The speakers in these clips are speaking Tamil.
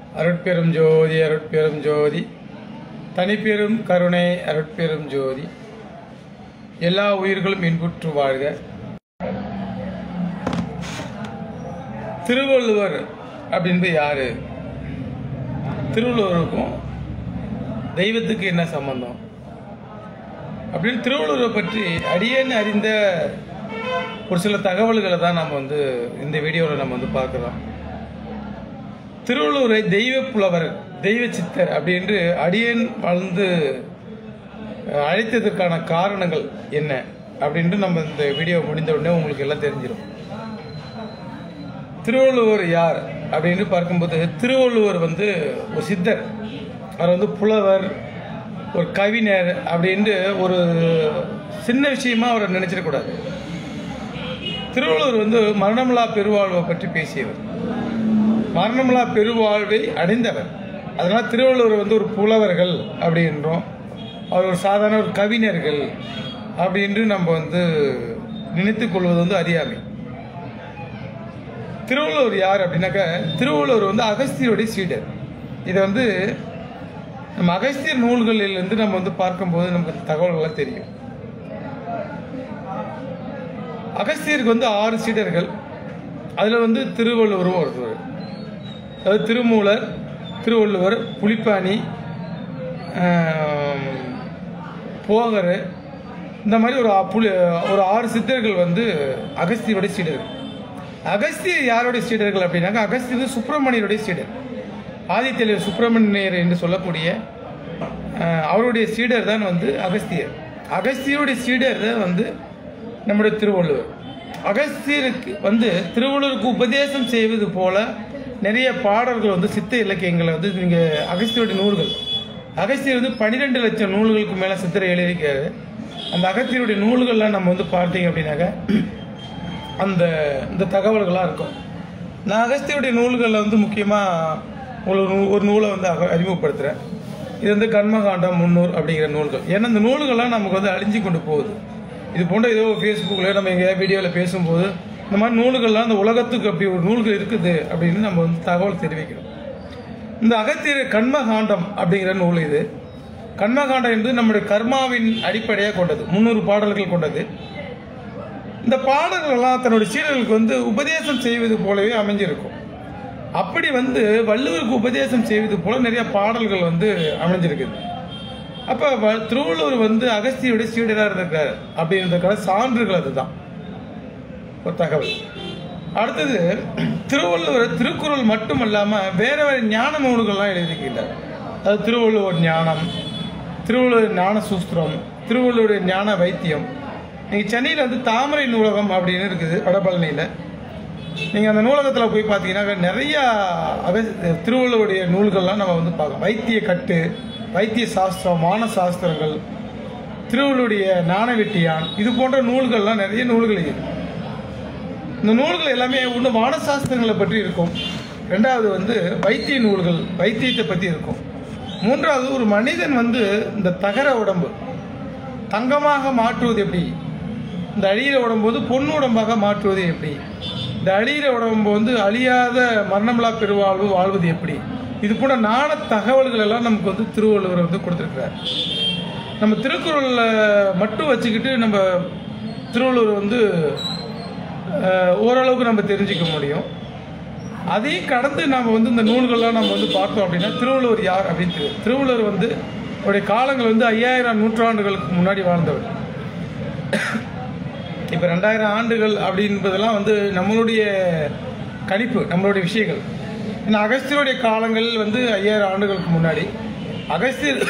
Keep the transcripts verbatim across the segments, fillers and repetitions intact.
அருட்பெரும் ஜோதி அருட்பெரும் ஜோதி தனிப்பெரும் கருணை அருட்பெரும் ஜோதி எல்லா உயிர்களும் இன்புற்று வாழ்க. திருவள்ளுவர் அப்படின்றது யாரு? திருவள்ளுவருக்கும் தெய்வத்துக்கு என்ன சம்பந்தம் அப்படின்னு திருவள்ளுவரை பற்றி அடியேன்னு அறிந்த ஒரு சில தகவல்களை தான் நம்ம வந்து இந்த வீடியோவில் நம்ம வந்து பார்க்கலாம். திருவள்ளுவரை தெய்வ புலவர், தெய்வ சித்தர் அப்படின்று அடியேன் வாழ்ந்து அழைத்ததற்கான காரணங்கள் என்ன அப்படின்ட்டு நம்ம இந்த வீடியோ முடிந்த உடனே உங்களுக்கு எல்லாம் தெரிஞ்சிடும். திருவள்ளுவர் யார் அப்படின்னு பார்க்கும்போது, திருவள்ளுவர் வந்து ஒரு சித்தர், அவர் வந்து புலவர், ஒரு கவிஞர் அப்படின்ட்டு ஒரு சின்ன விஷயமா அவரை நினைச்சிடக்கூடாது. திருவள்ளுவர் வந்து மரணமில்லா பெருவாழ்வை பற்றி பேசியவர், மரணமில்லா பெருவாழ்வை அடைந்தவர். அதனால திருவள்ளுவர் வந்து ஒரு புலவர்கள் அப்படின்றோம், அவர் ஒரு சாதாரண ஒரு கவிஞர்கள் அப்படின்று நம்ம வந்து நினைத்துக் கொள்வது வந்து அறியாமை. திருவள்ளுவர் யார் அப்படின்னாக்க, திருவள்ளுவர் வந்து அகஸ்தியருடைய சீடர். இதை வந்து நம்ம அகஸ்தியர் நூல்களிலிருந்து நம்ம வந்து பார்க்கும்போது நமக்கு தகவல்கள்லாம் தெரியும். அகஸ்தியருக்கு வந்து ஆறு சீடர்கள், அதில் வந்து திருவள்ளுவரும் ஒருத்தர். அதாவது திருமூலர், திருவள்ளுவர், புலிப்பாணி, போகர், இந்த மாதிரி ஒரு புலி ஒரு ஆறு சித்தர்கள் வந்து அகஸ்தியருடைய சீடர்கள். அகஸ்தியர் யாருடைய சீடர்கள் அப்படின்னாக்க, அகஸ்தியர் சுப்பிரமணியருடைய சீடர், ஆதித்தலைவர் சுப்பிரமணியர் என்று சொல்லக்கூடிய அவருடைய சீடர் தான் வந்து அகஸ்தியர். அகஸ்தியருடைய சீடர் தான் வந்து நம்முடைய திருவள்ளுவர். அகஸ்தியருக்கு வந்து திருவள்ளுவருக்கு உபதேசம் செய்வது போல நிறைய பாடல்கள் வந்து சித்த இலக்கியங்களை வந்து நீங்கள் அகஸ்தியருடைய நூல்கள், அகஸ்தியர் வந்து பன்னிரெண்டு லட்சம் நூல்களுக்கு மேலே சித்திரை எழுதியிருக்காரு. அந்த அகஸ்தியருடைய நூல்கள்லாம் நம்ம வந்து பார்த்தீங்க அப்படின்னாக்க அந்த இந்த தகவல்களாக இருக்கும். நான் அகஸ்தியருடைய நூல்களில் வந்து முக்கியமாக ஒரு ஒரு நூலை வந்து அறிமுகப்படுத்துகிறேன். இது வந்து கர்மகாண்டம் முன்னூறு அப்படிங்கிற நூல்கள். ஏன்னா இந்த நூல்கள்லாம் நமக்கு வந்து அழிஞ்சு கொண்டு போகுது. இது போன்ற ஏதோ ஃபேஸ்புக்கில் நம்ம எங்கேயாவது வீடியோவில் பேசும்போது இந்த மாதிரி நூல்கள்லாம் இந்த உலகத்துக்கு அப்படி ஒரு நூல்கள் இருக்குது அப்படின்னு நம்ம வந்து தகவல் தெரிவிக்கிறோம். இந்த அகத்தியர் கர்மகாண்டம் அப்படிங்கிற நூல், இது கர்மகாண்டம் என்று நம்முடைய கர்மாவின் அடிப்படையாக கொண்டது, முன்னூறு பாடல்கள் கொண்டது. இந்த பாடல்கள்லாம் தன்னுடைய சீடர்களுக்கு வந்து உபதேசம் செய்வது போலவே அமைஞ்சிருக்கும். அப்படி வந்து வள்ளுவருக்கு உபதேசம் செய்வது போல நிறைய பாடல்கள் வந்து அமைஞ்சிருக்குது. அப்போ திருவள்ளுவர் வந்து அகஸ்தியருடைய சீடராக இருந்திருக்காரு அப்படின்றதுக்கான சான்றுகள் அதுதான் ஒரு தகவல். அடுத்தது, திருவள்ளுவர் திருக்குறள் மட்டும் இல்லாமல் வேற வேறு ஞான நூல்கள்லாம் எழுதியிருக்கிறார். அது திருவள்ளுவர் ஞானம், திருவள்ளுவர் ஞான சூஸ்திரம், திருவள்ளுவர் ஞான வைத்தியம். நீங்கள் சென்னையில் வந்து தாமரை நூலகம் அப்படின்னு இருக்குது, வடபழனியில். நீங்கள் அந்த நூலகத்தில் போய் பார்த்தீங்கன்னா நிறையா அக திருவள்ளுவருடைய நூல்கள்லாம் நம்ம வந்து பார்க்கலாம். வைத்திய கட்டு, வைத்திய சாஸ்திரம், வான சாஸ்திரங்கள், திருவள்ளுவருடைய ஞானவெட்டியான், இது போன்ற நூல்கள்லாம் நிறைய நூல்கள் இருக்குது. இந்த நூல்கள் எல்லாமே ஒன்று வான சாஸ்திரங்களை பற்றி இருக்கும், ரெண்டாவது வந்து வைத்திய நூல்கள், வைத்தியத்தை பற்றி இருக்கும், மூன்றாவது ஒரு மனிதன் வந்து இந்த தகர உடம்பு தங்கமாக மாற்றுவது எப்படி, இந்த அழியிற உடம்போது பொன் உடம்பாக மாற்றுவது எப்படி, இந்த அழியிற உடம்பு வந்து அழியாத மரணமில்லா பெருவாழ்வு வாழ்வது எப்படி, இது போன்ற நாண தகவல்கள் எல்லாம் நமக்கு வந்து திருவள்ளுவர் வந்து கொடுத்துருக்கிறார். நம்ம திருக்குறளில் மட்டும் வச்சுக்கிட்டு நம்ம திருவள்ளுவர் வந்து ஓரளவுக்கு நம்ம தெரிஞ்சிக்க முடியும். அதையும் கடந்து நம்ம வந்து இந்த நூல்கள்லாம் நம்ம வந்து பார்த்தோம் அப்படின்னா திருவள்ளுவர் யார் அப்படின்னு தெரியும். திருவள்ளுவர் வந்து அவருடைய காலங்கள் வந்து ஐயாயிரம் நூற்றாண்டுகளுக்கு முன்னாடி வாழ்ந்தவர். இப்போ ரெண்டாயிரம் ஆண்டுகள் அப்படின்பதெல்லாம் வந்து நம்மளுடைய கணிப்பு, நம்மளுடைய விஷயங்கள். ஏன்னா அகஸ்தியருடைய காலங்கள் வந்து ஐயாயிரம் ஆண்டுகளுக்கு முன்னாடி. அகஸ்தியர்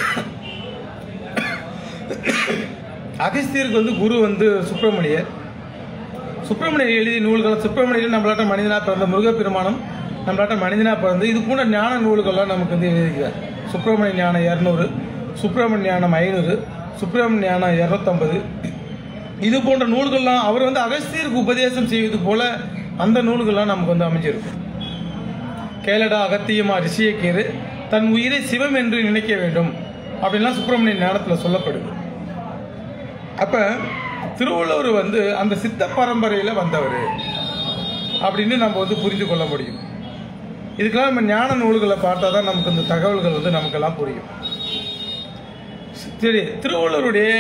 அகஸ்தியருக்கு வந்து குரு வந்து சுப்பிரமணியர். சுப்பிரமணியர் எழுதிய நூல்கள், சுப்பிரமணியர் நம்மளாட்ட மனிதனாக பிறந்த, முருகப்பெருமானம் நம்மளாட்ட மனிதனாக பிறந்து, இது போன்ற ஞான நூல்கள்லாம் நமக்கு வந்து எழுதிக்கிறார். சுப்பிரமணிய ஞானம் இரநூறு, சுப்பிரமணிய ஞானம் ஐநூறு, சுப்பிரமணிய ஞானம் இரநூத்தம்பது, இது போன்ற நூல்கள்லாம் அவர் வந்து அகஸ்தியருக்கு உபதேசம் செய்வது போல அந்த நூல்கள்லாம் நமக்கு வந்து அமைஞ்சிருக்கும். கேளடா அகத்தியமா ரிஷியக்கேறு, தன் உயிரை சிவம் என்று நினைக்க வேண்டும் அப்படின்லாம் சுப்பிரமணிய ஞானத்தில் சொல்லப்படுது. அப்போ திருவள்ளுவர் வந்து அந்த சித்த பரம்பரையில் வந்தவர் அப்படின்னு நம்ம வந்து புரிந்து கொள்ள முடியும். இதுக்கெல்லாம் நம்ம ஞான நூல்களை பார்த்தா தான் நமக்கு இந்த தகவல்கள் வந்து நமக்கெல்லாம் புரியும். சரி, திருவள்ளுவருடைய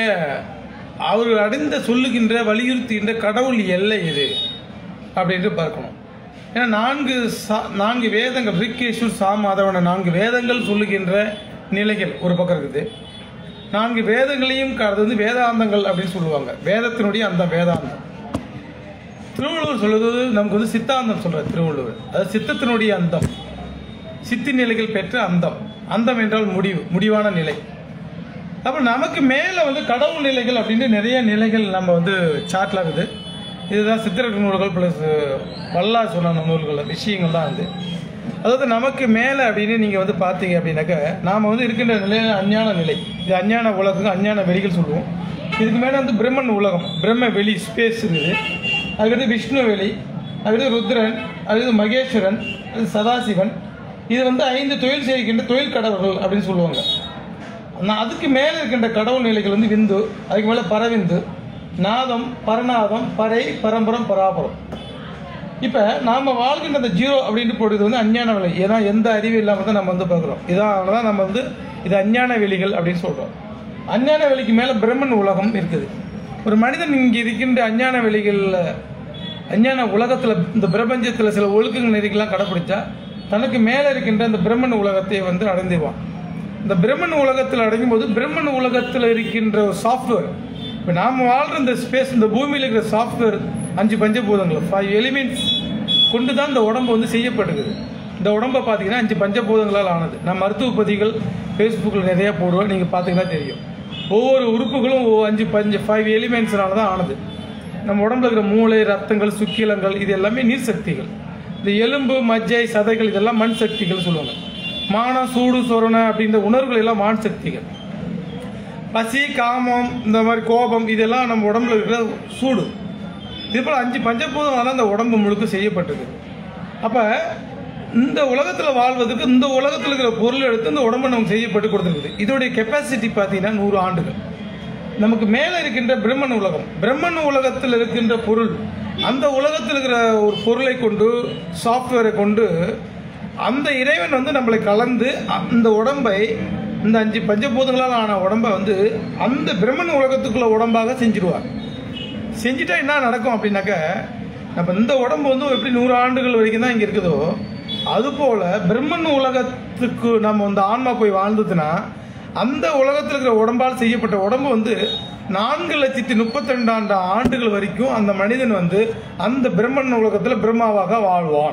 அவர் அடைந்த சொல்லுகின்ற வலியுறுத்துகின்ற கடவுள் எல்லை இது அப்படின்ட்டு பார்க்கணும். ஏன்னா நான்கு சா நான்கு வேதங்கள் ரிக்கேஷூர் சாமாதவன நான்கு வேதங்கள் சொல்லுகின்ற நிலைகள் ஒரு பக்கம் இருக்குது. நான்கு வேதங்களையும் அது வந்து வேதாந்தங்கள் அப்படின்னு சொல்லுவாங்க. வேதத்தினுடைய அந்த வேதாந்தம். திருவள்ளுவர் சொல்வது நமக்கு வந்து சித்தாந்தம் சொல்றார் திருவள்ளுவர். அது சித்தத்தினுடைய அந்தம், சித்தி நிலைகள் பெற்ற அந்தம். அந்தம் என்றால் முடிவு, முடிவான நிலை. அப்போ நமக்கு மேலே வந்து கடவுள் நிலைகள் அப்படின்ட்டு நிறைய நிலைகள் நம்ம வந்து சார்ட்ல இருக்குது. இதுதான் சித்திரக்கு நூல்கள் ப்ளஸ் வல்லார் சொன்ன நூல்கள் விஷயங்கள் தான் வந்து. அதாவது நமக்கு மேலே அப்படின்னு நீங்கள் வந்து பார்த்தீங்க அப்படின்னாக்க நாம் வந்து இருக்கின்ற நிலை அஞ்ஞான நிலை. இது அஞ்ஞான உலகம், அஞ்ஞான வெளிகள் சொல்லுவோம். இதுக்கு மேலே வந்து பிரம்மன் உலகம், பிரம்ம வெளி ஸ்பேஸ் இருக்குது. அதுக்கடுத்து விஷ்ணு வெளி, அதுக்கடுத்து ருத்ரன், அதுக்கு மகேஸ்வரன், அது சதாசிவன். இது வந்து ஐந்து தொழில் செய்கின்ற தொழில் கடவுள்கள் அப்படின்னு சொல்லுவாங்க. நான் அதுக்கு மேலே இருக்கின்ற கடவுள் நிலைகள் வந்து விந்து, அதுக்கு மேலே பரவிந்து, நாதம், பரநாதம், பறை, பரம்பரம், பராபரம். இப்போ நாம் வாழ்கின்ற அந்த ஜீரோ அப்படின்ட்டு போடுறது வந்து அஞ்ஞான வெளி. ஏன்னா எந்த அறிவு இல்லாமல் தான் நம்ம வந்து பார்க்குறோம். இதான் தான் நம்ம வந்து இது அஞ்ஞான வெளிகள் அப்படின்னு சொல்கிறோம். அஞ்ஞான வெளிக்கு மேலே பிரம்மன் உலகம் இருக்குது. ஒரு மனிதன் இங்கே இருக்கின்ற அஞ்ஞான வெளிகளில் அஞ்ஞான உலகத்தில் இந்த பிரபஞ்சத்தில் சில ஒழுக்கங்கள் நெறிகள்லாம் கடைப்பிடிச்சா தனக்கு மேலே இருக்கின்ற அந்த பிரம்மன் உலகத்தை வந்து அடைந்துவான். இந்த பிரம்மன் உலகத்தில் அடையும் போது பிரம்மன் உலகத்தில் இருக்கின்ற ஒரு சாஃப்ட்வேர், இப்போ நாம் வாழ்கிற இந்த ஸ்பேஸ், இந்த பூமியில் இருக்கிற சாஃப்ட்வேர் அஞ்சு பஞ்சபூதங்கள் ஃபைவ் எலிமெண்ட்ஸ் கொண்டு தான் இந்த உடம்பு வந்து செய்யப்படுகிறது. இந்த உடம்பை பார்த்தீங்கன்னா அஞ்சு பஞ்சபூதங்களால் ஆனது. நான் மருத்துவ பதிகள் ஃபேஸ்புக்கில் நிறையா போடுவேன், நீங்கள் பார்த்தீங்கன்னா தெரியும். ஒவ்வொரு உறுப்புகளும் அஞ்சு பஞ்சு ஃபைவ் எலிமெண்ட்ஸ்னால தான் ஆனது. நம்ம உடம்புல இருக்கிற மூளை, ரத்தங்கள், சுக்கிலங்கள் இது எல்லாமே நீர் சக்திகள். இந்த எலும்பு, மஜ்ஜை, சதைகள் இதெல்லாம் மண் சக்திகள் சொல்லுவாங்க. மானம், சூடு, சொரணை அப்படின்ற உணர்வுகள் எல்லாம் மான் சக்திகள். பசி, காமம், இந்த மாதிரி கோபம் இதெல்லாம் நம்ம உடம்புல இருக்கிற சூடு. இது போல் அஞ்சு பஞ்சபூதங்களால் அந்த உடம்பு முழுக்க செய்யப்பட்டது. அப்போ இந்த உலகத்தில் வாழ்வதற்கு இந்த உலகத்தில் இருக்கிற பொருள் எடுத்து இந்த உடம்பு நமக்கு செய்யப்பட்டு கொடுத்துருக்குது. இதோடைய கெப்பாசிட்டி பார்த்தீங்கன்னா நூறு ஆண்டுகள். நமக்கு மேலே இருக்கின்ற பிரம்மன் உலகம், பிரம்மன் உலகத்தில் இருக்கின்ற பொருள், அந்த உலகத்தில் இருக்கிற ஒரு பொருளை கொண்டு, சாஃப்ட்வேரை கொண்டு அந்த இறைவன் வந்து நம்மளை கலந்து அந்த உடம்பை, இந்த அஞ்சு பஞ்சபூதங்களால் ஆன உடம்பை வந்து அந்த பிரம்மன் உலகத்துக்குள்ள உடம்பாக செஞ்சிடுவார். செஞ்சுட்டா என்ன நடக்கும் அப்படின்னாக்க, நம்ம இந்த உடம்பு வந்து எப்படி நூறு ஆண்டுகள் வரைக்கும் தான் இங்கே இருக்குதோ, அதுபோல் பிரம்மன் உலகத்துக்கு நம்ம வந்து ஆன்மா போய் வாழ்ந்ததுன்னா அந்த உலகத்தில் இருக்கிற உடம்பால் செய்யப்பட்ட உடம்பு வந்து நான்கு லட்சத்தி முப்பத்தி ரெண்டாண்டு ஆண்டுகள் வரைக்கும் அந்த மனிதன் வந்து அந்த பிரம்மன் உலகத்தில் பிரம்மாவாக வாழ்வான்.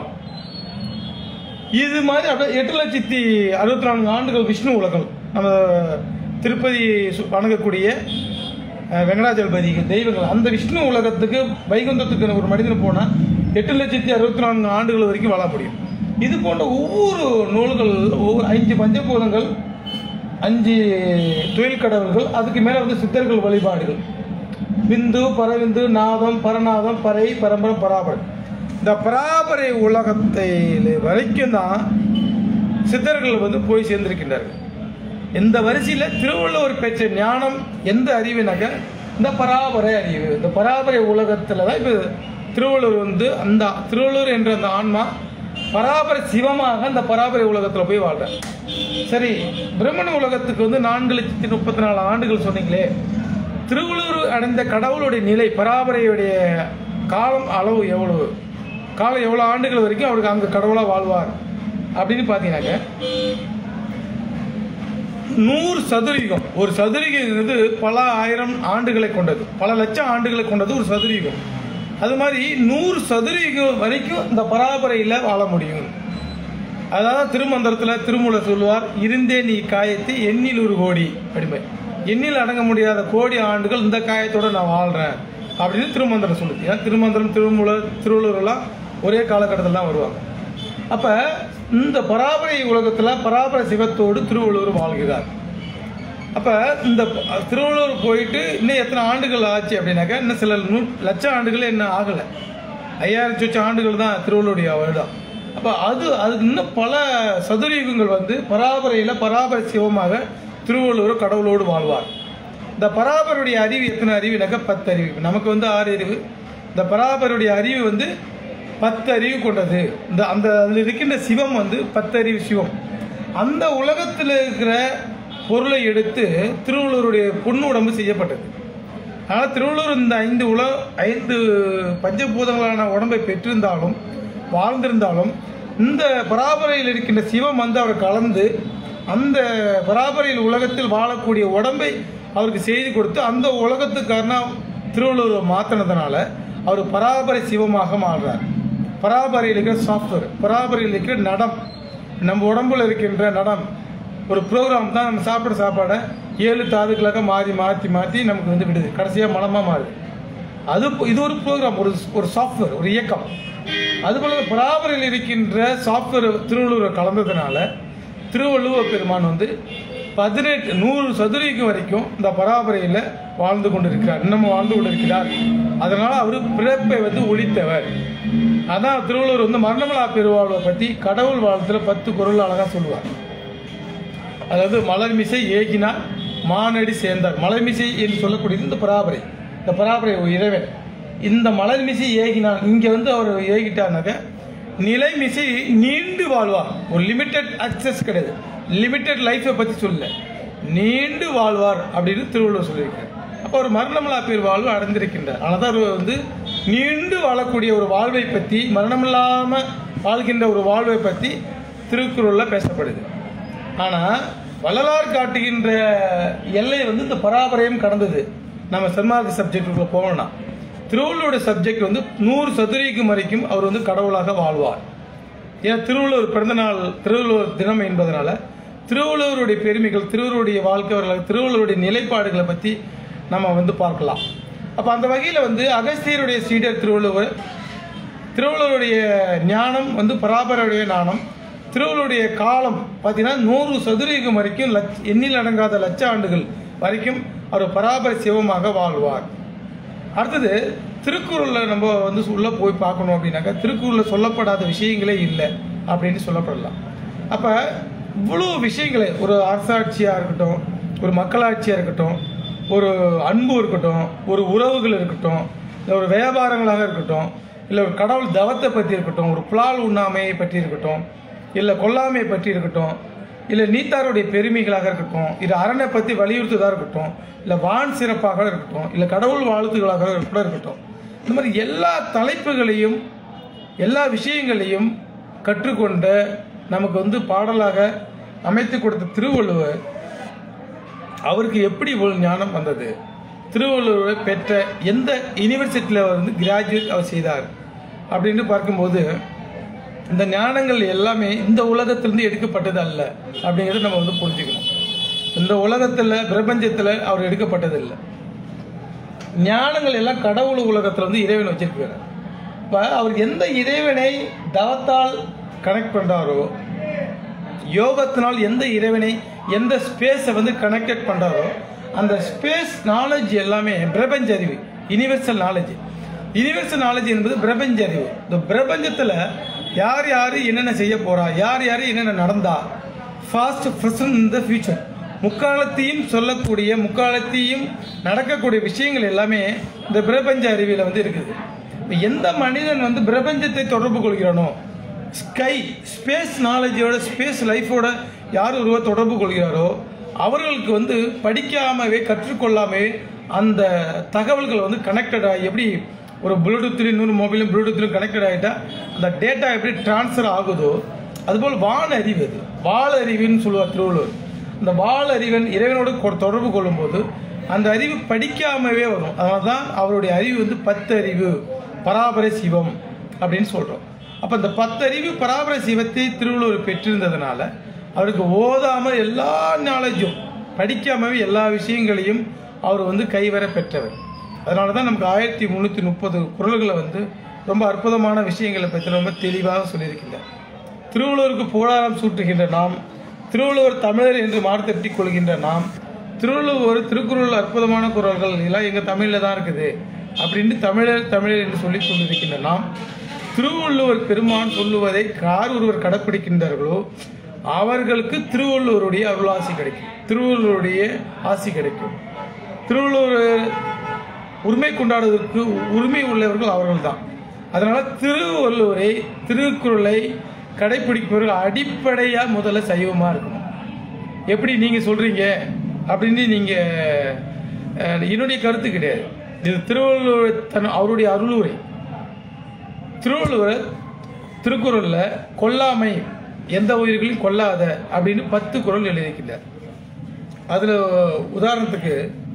இது மாதிரி அப்படியே எட்டு லட்சத்தி அறுபத்தி நான்கு ஆண்டுகள் விஷ்ணு உலகம், நம்ம திருப்பதி வணங்கக்கூடிய வெங்கடாஜலபதி தெய்வங்கள், அந்த விஷ்ணு உலகத்துக்கு வைகுந்தத்துக்கு ஒரு மனிதன் போனால் எட்டு லட்சத்தி அறுபத்தி நான்கு ஆண்டுகள் வரைக்கும் வாழ முடியும். இது போன்ற ஒவ்வொரு நூல்கள், ஒவ்வொரு அஞ்சு பஞ்சபூதங்கள், அஞ்சு தொழில் கடவுள்கள், அதுக்கு மேலே வந்து சித்தர்கள் வழிபாடுகள், விந்து, பரவிந்து, நாதம், பரநாதம், பறை, பரம்பரம், பராபரம். இந்த பராபரை உலகத்தில் வரைக்கும் தான் சித்தர்கள் வந்து போய் சேர்ந்திருக்கின்றார்கள். இந்த வரிசையில் திருவள்ளுவர் பெற்ற ஞானம் எந்த அறிவுனாக்க இந்த பராபரை அறிவு. இந்த பராபரை உலகத்தில் தான் இப்போ திருவள்ளுவர் வந்து அந்த திருவள்ளுவர் என்ற அந்த ஆன்மா பராபரை சிவமாக அந்த பராபரை உலகத்தில் போய் வாழ்றார். சரி, பிரம்மண உலகத்துக்கு வந்து நான்கு லட்சத்தி முப்பத்தி நாலு ஆண்டுகள் சொன்னீங்களே, திருவள்ளுவர் அடைந்த கடவுளுடைய நிலை, பராபரையுடைய காலம் அளவு எவ்வளவு, காலம் எவ்வளோ ஆண்டுகள் வரைக்கும் அவருக்கு அங்கே கடவுளாக வாழ்வார் அப்படின்னு பார்த்தீங்கன்னாக்க நூறு சதுரயுகம். ஒரு சதுரயுகம் பல ஆயிரம் ஆண்டுகளை கொண்டது, பல லட்சம் ஆண்டுகளை கொண்டது ஒரு சதுரயுகம். அது மாதிரி நூறு சதுரயுகம் வரைக்கும் இந்த பராபரையில் வாழ முடியும். அதாவது திருமந்திரத்தில் திருமூலர் சொல்லுவார், இருந்தே நீ காயத்தை எண்ணில் ஒரு கோடி அப்படிமே, எண்ணில் அடங்க முடியாத கோடி ஆண்டுகள் இந்த காயத்தோடு நான் வாழ்கிறேன் அப்படின்னு திருமந்திரம் சொல்லுது. ஏன்னா திருமந்திரம், திருமூலர், திருவள்ளுவரெல்லாம் ஒரே காலகட்டத்தில் தான் வருவாங்க. அப்போ இந்த பராபரை உலகத்தில் பராபரை சிவத்தோடு திருவள்ளுவர் வாழ்கிறார். அப்போ இந்த திருவள்ளுவர் போயிட்டு இன்னும் எத்தனை ஆண்டுகள் ஆச்சு அப்படின்னாக்கா இன்னும் சில நூ லட்சம் ஆண்டுகள் என்ன ஆகலை, ஐயாயிரம் சொச்சம் ஆண்டுகள் தான் திருவள்ளுவருடைய வருடம். அப்போ அது அதுக்கு இன்னும் பல சதுரயுகங்கள் வந்து பராபரையில் பராபரை சிவமாக திருவள்ளுவர் கடவுளோடு வாழ்வார். இந்த பராபருடைய அறிவு எத்தனை அறிவுனாக்கா பத்து அறிவு. நமக்கு வந்து ஆறு அறிவு. இந்த பராபருடைய அறிவு வந்து பத்து அறிவு கொண்டது. இந்த அந்த அதில் இருக்கின்ற சிவம் வந்து பத்தறிவு சிவம். அந்த உலகத்தில் இருக்கிற பொருளை எடுத்து திருவள்ளுவருடைய பொண்ணு உடம்பு செய்யப்பட்டது. ஆனால் திருவள்ளுவர் இந்த ஐந்து உல ஐந்து பஞ்சபூதங்களான உடம்பை பெற்றிருந்தாலும் வாழ்ந்திருந்தாலும் இந்த பராபரையில் இருக்கின்ற சிவம் வந்து அவர் கலந்து அந்த பராபரையில் உலகத்தில் வாழக்கூடிய உடம்பை அவருக்கு செய்து கொடுத்து அந்த உலகத்துக்காரனா திருவள்ளுவர் மாற்றினதுனால அவர் பராபரை சிவமாக மாறுறார். பராபரையில் இருக்கிற சாஃப்ட்வேர், பராபரையில் இருக்கிற நடம், நம்ம உடம்புல இருக்கின்ற நடம் ஒரு ப்ரோக்ராம் தான். நம்ம சாப்பிட்ற சாப்பாடை ஏழு தாதுக்களாக மாறி மாற்றி மாற்றி நமக்கு வந்து விடுது, கடைசியாக மனமாக மாறுது. அது இது ஒரு ப்ரோக்ராம், ஒரு ஒரு சாஃப்ட்வேர், ஒரு இயக்கம். அதுபோல் பராபரையில் இருக்கின்ற சாஃப்ட்வேர் திருவள்ளுவர் கலந்ததுனால திருவள்ளுவர் பெருமான் வந்து பதினெட்டு நூறு சதுரீக்கு வரைக்கும் இந்த பராபரையில் வாழ்ந்து கொண்டிருக்கிறார், இன்னமும் வாழ்ந்து கொண்டிருக்கிறார். அதனால் அவர் பிறப்பை வந்து ஒழித்தவர். அதான் திருவள்ளுவர் வந்து மரணமில்லா பெருவாழ்வை பற்றி கடவுள் வாழ்த்தில் பத்து குறள் அழகாக சொல்லுவார். அதாவது மலர்மிசை ஏகினார் மானடி சேர்ந்தார். மலர்மிசை என்று சொல்லக்கூடியது இந்த பராபரை, இந்த பராபரை இறைவன். இந்த மலர்மிசை ஏகினார், இங்கே வந்து அவர் ஏகிட்டார்னாக்க நிலைமிசை நீண்டு வாழ்வார். ஒரு லிமிட்டட் அக்சஸ் கிடையாது, லிமிட்டட் லைஃப்பை பற்றி சொல்லல, நீண்டு வாழ்வார் அப்படின்னு திருவள்ளுவர் சொல்லியிருக்கார். அப்போ ஒரு மரணமில்லா பேர் வாழ்வு அடைந்திருக்கின்றார். ஆனால் தான் அவர் வந்து நீண்டு வாழக்கூடிய ஒரு வாழ்வை பற்றி, மரணமில்லாமல் வாழ்கின்ற ஒரு வாழ்வை பற்றி திருக்குறளில் பேசப்படுது. ஆனால் வள்ளலார் காட்டுகின்ற எல்லை வந்து இந்த பராபரையும் கடந்தது. நம்ம சன்மார்க்க சப்ஜெக்டுக்குள்ள போகணும்னா திருவள்ளுவருடைய சப்ஜெக்ட் வந்து நூறு சதுரீகம் வரைக்கும் அவர் வந்து கடவுளாக வாழ்வார். ஏன்னா திருவள்ளுவர் பிறந்தநாள் திருவள்ளுவர் தினம் என்பதனால திருவள்ளுவருடைய பெருமைகள், திருவள்ளுவருடைய வாழ்க்கை வரலாறு, திருவள்ளுவருடைய நிலைப்பாடுகளை பற்றி நம்ம வந்து பார்க்கலாம். அப்போ அந்த வகையில் வந்து அகஸ்தியருடைய சீடர் திருவள்ளுவர், திருவள்ளுவருடைய ஞானம் வந்து பராபரையுடைய ஞானம். திருவள்ளுவருடைய காலம் பார்த்தீங்கன்னா நூறு சதுரீகம் வரைக்கும் லட்ச எண்ணில் அடங்காத லட்ச ஆண்டுகள் வரைக்கும் அவர் பராபரை சிவமாக வாழ்வார். அடுத்தது திருக்குறளில் நம்ம வந்து உள்ளே போய் பார்க்கணும் அப்படின்னாக்கா திருக்குறளில் சொல்லப்படாத விஷயங்களே இல்லை அப்படின்னு சொல்லப்படலாம். அப்போ இவ்வளோ விஷயங்களை, ஒரு அரசாட்சியாக இருக்கட்டும், ஒரு மக்களாட்சியாக இருக்கட்டும், ஒரு அன்பு இருக்கட்டும், ஒரு உறவுகள் இருக்கட்டும், இல்லை ஒரு வியாபாரங்களாக இருக்கட்டும், இல்லை ஒரு கடவுள் தவத்தை பற்றி இருக்கட்டும், ஒரு புலால் உண்ணாமையை பற்றி இருக்கட்டும், இல்லை கொல்லாமையை பற்றி இருக்கட்டும், இல்லை நீத்தாருடைய பெருமைகளாக இருக்கட்டும், இல்லை அரணை பற்றி வலியுறுத்துவதாக இருக்கட்டும், இல்லை வான் சிறப்பாக இருக்கட்டும், இல்லை கடவுள் வாழ்த்துகளாக கூட இருக்கட்டும், இந்த மாதிரி எல்லா தலைப்புகளையும் எல்லா விஷயங்களையும் கற்றுக்கொண்ட நமக்கு வந்து பாடலாக அமைத்து கொடுத்த திருவள்ளுவர், அவருக்கு எப்படி இவ்வளவு ஞானம் வந்தது, திருவள்ளுவர் பெற்ற எந்த யூனிவர்சிட்டியில் வந்து கிராஜுவேட் அவர் செய்தார் அப்படின்னு பார்க்கும்போது இந்த ஞானங்கள் எல்லாமே இந்த உலகத்திலிருந்து எடுக்கப்பட்டது அல்ல அப்படிங்கிறத நம்ம வந்து புரிஞ்சுக்கணும். இந்த உலகத்தில் பிரபஞ்சத்தில் அவர் எடுக்கப்பட்டது இல்லை. ஞானங்கள் எல்லாம் கடவுள் உலகத்தில் வந்து இறைவன் வச்சிருக்கிறார். இப்போ அவர் எந்த இறைவனை தவத்தால் கனெக்ட் பண்ணுறாரோ, யோகத்தினால் எந்த இறைவனை எந்த ஸ்பேஸை வந்து கனெக்டட் பண்ணுறாரோ அந்த ஸ்பேஸ் நாலேஜ் எல்லாமே பிரபஞ்ச அறிவு, யூனிவர்சல் நாலேஜ். யூனிவர்சல் நாலேஜ் என்பது பிரபஞ்ச அறிவு. இந்த பிரபஞ்சத்தில் யார் யார் என்னென்ன செய்ய போகிறா, யார் யார் என்னென்ன நடந்தா, ஃபாஸ்ட் ப்ரெசன்ட் இந்த ஃபியூச்சர், முக்காலத்தையும் சொல்லக்கூடிய முக்காலத்தையும் நடக்கக்கூடிய விஷயங்கள் எல்லாமே இந்த பிரபஞ்ச அறிவியல் வந்து இருக்குது. இப்போ எந்த மனிதன் வந்து பிரபஞ்சத்தை தொடர்பு கொள்கிறானோ, ஸ்கை ஸ்பேஸ் நாலேஜோட ஸ்பேஸ் லைஃபோட யார் ஒருவர் தொடர்பு கொள்கிறாரோ அவர்களுக்கு வந்து படிக்காமவே கற்றுக்கொள்ளாமே அந்த தகவல்கள் வந்து கனெக்டட் ஆகி, எப்படி ஒரு ப்ளூடூத்லையும் இன்னொரு மொபைலும் ப்ளூடூத்லையும் கனெக்டட் ஆகிட்டா அந்த டேட்டா எப்படி டிரான்ஸ்ஃபர் ஆகுதோ அதுபோல் வான் அறிவு, அது வாழ அறிவுன்னு சொல்லுவார் திருவள்ளுவர். அந்த வாழ அறிவன் இறைவனோடு தொடர்பு கொள்ளும்போது அந்த அறிவு படிக்காமவே வரும். அதனால தான் அவருடைய அறிவு வந்து பத்தறிவு பராபரை சிவம் அப்படின்னு சொல்கிறோம். அப்போ இந்த பத்தறிவு பராபரை சிவத்தை திருவள்ளுவர் பெற்றிருந்ததுனால அவருக்கு ஓதாமல் எல்லா நாலேஜும், படிக்காமவே எல்லா விஷயங்களையும் அவர் வந்து கைவர பெற்றவர். அதனால தான் நமக்கு ஆயிரத்தி முந்நூற்றி முப்பது குறள்களை வந்து ரொம்ப அற்புதமான விஷயங்களை பற்றி ரொம்ப தெளிவாக சொல்லியிருக்கின்றார். திருவள்ளுவருக்கு புகழாரம் சூட்டுகின்ற நாம், திருவள்ளுவர் தமிழர் என்று மார்த்தட்டிக் கொள்கின்ற நாம், திருவள்ளுவர் திருக்குறள் அற்புதமான குறள்கள் எல்லாம் எங்கள் தமிழில் தான் இருக்குது அப்படின்னு தமிழர் தமிழர் என்று சொல்லி கொண்டிருக்கின்ற நாம், திருவள்ளுவர் பெருமான் சொல்லுவதை கார் ஒருவர் கடைப்பிடிக்கின்றார்களோ அவர்களுக்கு திருவள்ளுவருடைய அருளாசி கிடைக்கும், திருவள்ளுவருடைய ஆசி கிடைக்கும். திருவள்ளுவர் உரிமை கொண்டாடுவதற்கு உரிமை உள்ளவர்கள் அவர்கள் தான். அதனால் திருவள்ளுவரை திருக்குறளை கடைப்பிடிப்பவர்கள் அடிப்படையாக முதல்ல சைவமாக இருக்கணும். எப்படி நீங்கள் சொல்கிறீங்க அப்படின்னு நீங்கள் என்னுடைய கருத்து கிடையாது. இது திருவள்ளுவர் தன் அவருடைய அருளுரை. திருவள்ளுவர் திருக்குறளில் கொல்லாமை, எந்த உயிர்களையும் கொல்லாத அப்படின்னு பத்து குறள் எழுதியிருக்கிறார். அதில் உதாரணத்துக்கு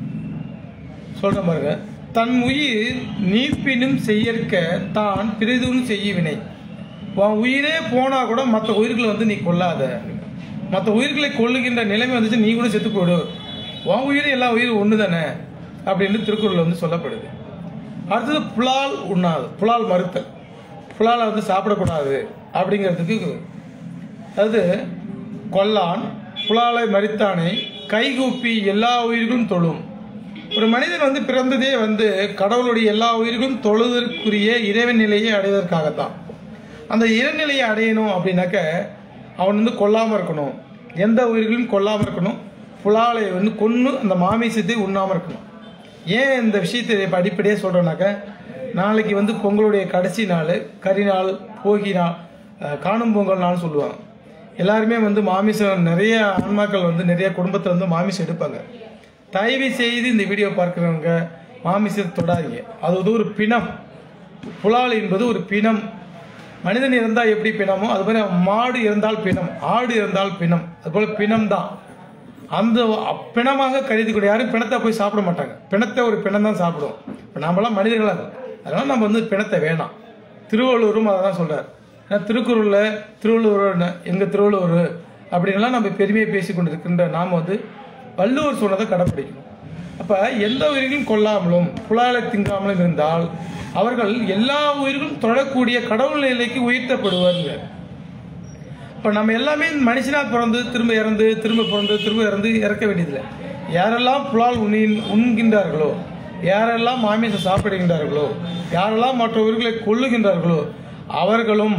சொல்கிற பாருங்க, தன் உயிர் நீப்பினும் செய்யற்க தான் பிரிதும் செய்யவினை. உன் உயிரே போனால் கூட மற்ற உயிர்களை வந்து நீ கொல்லாத. மற்ற உயிர்களை கொல்லுகின்ற நிலைமை வந்துச்சு, நீ கூட செத்து போடு. உன் உயிரே எல்லா உயிரும் ஒன்று தானே அப்படின்னு திருக்குறளில் வந்து சொல்லப்படுது. அடுத்தது புலால் உண்ணாது, புலால் மறுத்தல், புலாலை வந்து சாப்பிடக்கூடாது அப்படிங்கிறதுக்கு, அதாவது கொல்லான் புலாலை மறித்தானை கைகூப்பி எல்லா உயிர்களும் தொழும். ஒரு மனிதன் வந்து பிறந்ததே வந்து கடவுளுடைய எல்லா உயிர்களும் தொழுவதற்குரிய இறைவன் நிலையை அடைவதற்காகத்தான். அந்த இறைநிலையை அடையணும் அப்படின்னாக்க அவன் வந்து கொல்லாமல் இருக்கணும், எந்த உயிர்களையும் கொல்லாமல் இருக்கணும், புலாலை வந்து கொன்று அந்த மாமிசத்தை உண்ணாமல் இருக்கணும். ஏன் இந்த விஷயத்தை இப்போ அடிப்படையாக சொல்கிறோன்னாக்க, நாளைக்கு வந்து பொங்கலுடைய கடைசி நாள், கறி நாள், போகி நாள், காணும் பொங்கல் நாள் சொல்லுவாங்க. எல்லாருமே வந்து மாமிசம், நிறைய ஆன்மாக்கள் வந்து நிறைய குடும்பத்தில் வந்து மாமிசம் எடுப்பாங்க. தயவு செய்து இந்த வீடியோ பார்க்குறவங்க மாமிசத்தை தொடாதீங்க. அது வந்து ஒரு பிணம். புலால் என்பது ஒரு பிணம். மனிதன் இருந்தால் எப்படி பிணமோ அது மாதிரி மாடு இருந்தால் பிணம், ஆடு இருந்தால் பிணம், அதுபோல் பிணம் தான். அந்த பிணமாக கருதிக்கூடிய யாரும் பிணத்தை போய் சாப்பிட மாட்டாங்க. பிணத்தை ஒரு பிணம் தான் சாப்பிடுவோம். இப்போ நாமெல்லாம் மனிதர்களாக, அதனால் நம்ம வந்து பிணத்தை வேணாம். திருவள்ளுவரும் அதை தான் சொல்கிறார். ஏன்னா திருக்குறளில் திருவள்ளுவர் எங்கள் திருவள்ளுவர் அப்படின்லாம் நம்ம பெருமையை பேசி கொண்டு இருக்கின்ற நாம் வந்து வள்ளுவர் சொன்னதை கடைப்பிடிக்கணும். அப்போ எந்த உயிர்களையும் கொல்லாமலும் புலாலை திங்காமலும் இருந்தால் அவர்கள் எல்லா உயிர்களும் தொடரக்கூடிய கடவுள் நிலைக்கு உயர்த்தப்படுவார்கள். இப்போ நம்ம எல்லாமே மனுஷனாக பிறந்து திரும்ப இறந்து திரும்ப பிறந்து திரும்ப இறந்து இறக்க வேண்டியதில்லை. யாரெல்லாம் புலால் உண்ணின் உண்கின்றார்களோ, யாரெல்லாம் மாமிசம் சாப்பிடுகின்றார்களோ, யாரெல்லாம் மற்ற உயிர்களை கொல்லுகின்றார்களோ அவர்களும்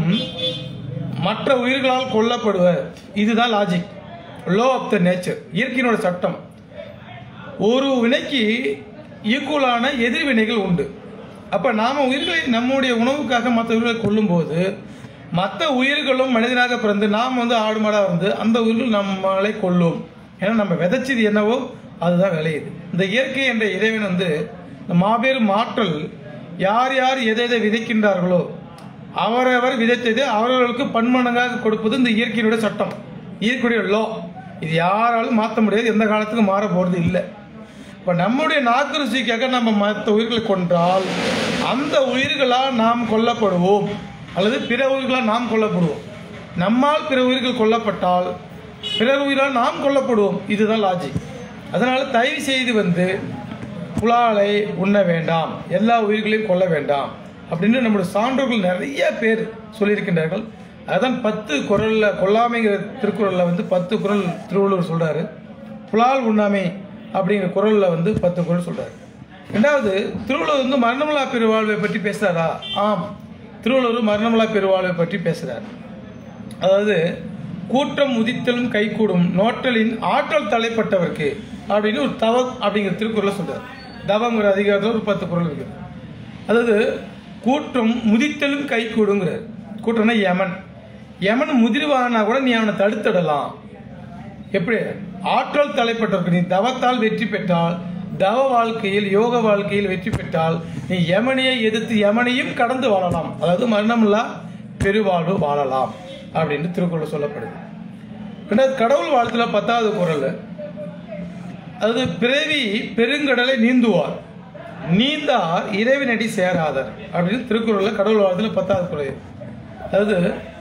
மற்ற உயிர்களால் கொல்லப்படுவர். இதுதான் logic, law of the nature, இயற்கையினோட சட்டம். ஒரு வினைக்கு ஈக்குவலான எதிர்வினைகள் உண்டு. அப்போ நாம் உயிர்களை நம்முடைய உணவுக்காக மற்ற உயிர்களை கொல்லும்போது மற்ற உயிர்களும் மனிதனாக பிறந்து நாம் வந்து ஆடு மாடாக இருந்து அந்த உயிர்கள் நம்மளை கொல்லும். ஏன்னா நம்ம விதைச்சது என்னவோ அதுதான் விளையுது. இந்த இயற்கை என்ற இறைவன் வந்து இந்த மாபெரும் ஆற்றல், யார் யார் எதை எதை விதைக்கின்றார்களோ அவரவர் விதைத்தது அவர்களுக்கு பன்மடங்காக கொடுப்பது இந்த இயற்கையினுடைய சட்டம், இயற்கையுடைய லோ. இது யாராலும் மாற்ற முடியாது, எந்த காலத்துக்கும் மாற போகிறது இல்லை. இப்போ நம்முடைய நாக்கு ருசிக்காக நம்ம மற்ற உயிர்களை கொன்றால் அந்த உயிர்களால் நாம் கொல்லப்படுவோம், அல்லது பிற உயிர்களால் நாம் கொல்லப்படுவோம். நம்மால் பிற உயிர்கள் கொல்லப்பட்டால் பிற உயிரால் நாம் கொல்லப்படுவோம். இதுதான் லாஜிக். அதனால் தயவு செய்து வந்து புலாலை உண்ண வேண்டாம், எல்லா உயிர்களையும் கொல்ல வேண்டாம் அப்படின்னு நம்முடைய சான்றோர்கள் நிறைய பேர் சொல்லியிருக்கின்றார்கள். அதுதான் பத்து குறளில், கொல்லாமைங்கிற திருக்குறளில் வந்து பத்து குறள் திருவள்ளுவர் சொல்கிறாரு. புலால் உண்ணாமை அப்படிங்கிற குறளில் வந்து பத்து குறள் சொல்கிறார். ரெண்டாவது, திருவள்ளுவர் வந்து மரணமில்லா பெருவாழ்வை பற்றி பேசுகிறாரா? ஆம், திருவள்ளுவர் மரணமில்லா பெருவாழ்வை பற்றி பேசுகிறார். அதாவது கூட்டம் உதித்தலும் கைகூடும் நோற்றலின் ஆற்றல் தலைப்பட்டவருக்கு அப்படின்னு ஒரு தவம் அப்படிங்கிற திருக்குறளை சொல்கிறார். தவங்கிற அதிகாரத்தில் ஒரு பத்து குறள் இருக்குது. அதாவது கூட்டம் முதித்தலும் கைகூடுங்கிறார். கூட்டம்னா யமன். யமன் முதிர்வானா கூட நீ அவனை தடுத்துடலாம். எப்படி? ஆற்றல் தலைப்பட்டவருக்கு நீ தவத்தால் வெற்றி பெற்றால், தவ வாழ்க்கையில் யோக வாழ்க்கையில் வெற்றி பெற்றால் நீ யமனையை எதிர்த்து யமனையும் கடந்து வாழலாம். அதாவது மரணமில்லா பெருவாழ்வு வாழலாம் அப்படின்னு திருக்குறள் சொல்லப்படுது. ரெண்டாவது, கடவுள் வாழ்த்துல பத்தாவது குறள், அதாவது பிறவி பெருங்கடலை நீந்துவார், நீந்தார் இறைவனடி சேராதர் அப்படின்னு திருக்குறளில் கடவுள் வாழ்த்துல பத்தாவது குறள். அதாவது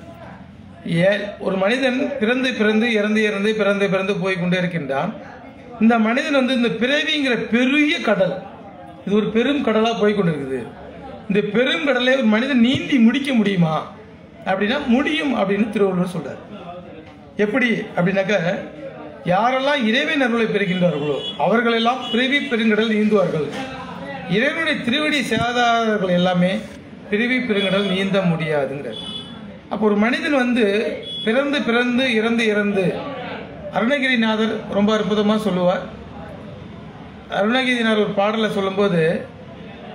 ஒரு மனிதன் பிறந்து பிறந்து இறந்து இறந்து பிறந்து பிறந்து போய் கொண்டே இருக்கின்றான். இந்த மனிதன் வந்து இந்த பிறவிங்கிற பெரிய கடல், இது ஒரு பெரும் கடலாக போய் கொண்டு இருக்குது. இந்த பெரும் கடலை ஒரு மனிதன் நீந்தி முடிக்க முடியுமா அப்படின்னா முடியும் அப்படின்னு திருவள்ளுவர் சொல்றார். எப்படி அப்படின்னாக்க, யாரெல்லாம் இறைவன் அருளை பெறுகின்றார்களோ அவர்களெல்லாம் பிறவி பெருங்கடல் நீந்துவார்கள். இறைவனுடைய திருவடி சேதாரர்கள் எல்லாமே பிறவி பெருங்கடல் நீந்த முடியாதுங்கிறார். அப்போ ஒரு மனிதன் வந்து பிறந்து பிறந்து இறந்து இறந்து, அருணகிரிநாதர் ரொம்ப அற்புதமாக சொல்லுவார். அருணகிரிநாதர் ஒரு பாடலை சொல்லும்போது,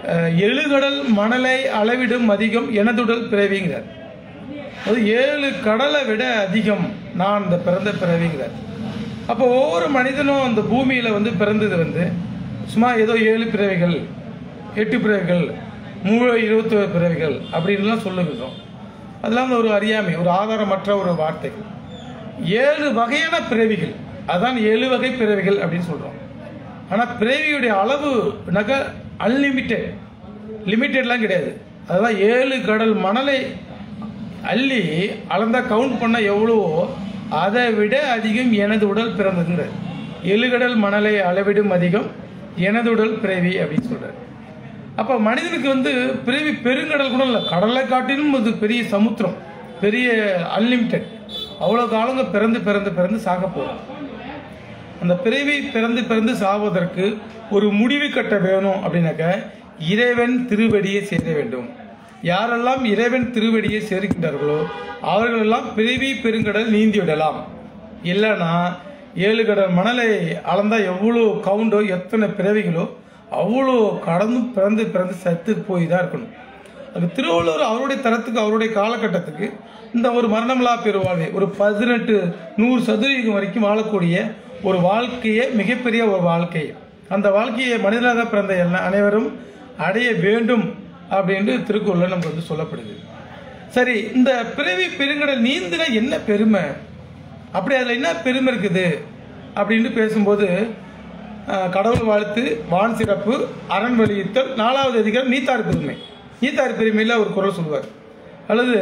எழுகடல் மணலை அளவிடும் அதிகம் எனதுடல் பிறவிங்கிறார். அது ஏழு கடலை விட அதிகம் நான் இந்த பிறந்த பிறவிங்கிறார். அப்போ ஒவ்வொரு மனிதனும் அந்த பூமியில் வந்து பிறந்தது வந்து சும்மா ஏதோ ஏழு பிறவிகள், எட்டு பிறவிகள், மூணு இருபத்தோரு பிறவிகள் அப்படின்லாம் சொல்லுகிறோம். அதெல்லாம் ஒரு அறியாமை, ஒரு ஆதாரமற்ற ஒரு வார்த்தை. ஏழு வகையான பிறவிகள், அதான் ஏழு வகை பிறவிகள் அப்படின்னு சொல்கிறோம். ஆனால் பிறவியுடைய அளவு நக அன்லிமிட்டெட், லிமிட்டெட்லாம் கிடையாது. அதுதான் ஏழு கடல் மணலை அள்ளி அளந்தா கவுண்ட் பண்ண எவ்வளவோ அதை விட அதிகம் எனது உடல் பிறந்ததுங்கிற. ஏழு கடல் மணலை அளவிடும் அதிகம் எனது உடல் பிறவி அப்படின்னு சொல்கிறார். அப்போ மனிதனுக்கு வந்து பிறவி பெருங்கடல் கூட இல்லை, கடலை காட்டிலும் அது பெரிய சமுத்திரம், பெரிய அன்லிமிட்டெட். அவ்வளோ காலங்க பிறந்து பிறந்து பிறந்து சாக போகிறோம். அந்த பிறவி பிறந்து பிறந்து சாவதற்கு ஒரு முடிவு கட்ட வேணும் அப்படின்னாக்க இறைவன் திருவடியை சேர வேண்டும். யாரெல்லாம் இறைவன் திருவடியை சேர்க்கின்றார்களோ அவர்களெல்லாம் பிறவி பெருங்கடல் நீந்தி விடலாம். இல்லைன்னா ஏழு கடல் மணலை அளந்தா எவ்வளோ கவுண்டோ எத்தனை பிறவிகளோ அவ்வளோ கடந்து பிறந்து பிறந்து சத்து போய் தான் இருக்கணும். அது திருவள்ளுவர் அவருடைய தரத்துக்கு அவருடைய காலகட்டத்துக்கு இந்த ஒரு மரணமில்லா பெருவாழ்வை, ஒரு பதினெட்டு நூறு சதவீதம் வரைக்கும் வாழக்கூடிய ஒரு வாழ்க்கையே மிகப்பெரிய ஒரு வாழ்க்கை. அந்த வாழ்க்கையை மனிதனாக பிறந்த எல்லா அனைவரும் அடைய வேண்டும் அப்படின்ட்டு திருக்குறளில் நமக்கு வந்து சொல்லப்படுது. சரி, இந்த பிறவி பெருங்கடல் நீந்தின என்ன பெருமை, அப்படி அதில் என்ன பெருமை இருக்குது அப்படின்ட்டு பேசும்போது கடவுள் வாழ்த்து, வான் சிறப்பு, அரண் வலியுறுத்தல், நாலாவது அதிகாரம் நீத்தார் பெருமை. நீத்தார் பெருமையில் ஒரு குறள் சொல்வார். அல்லது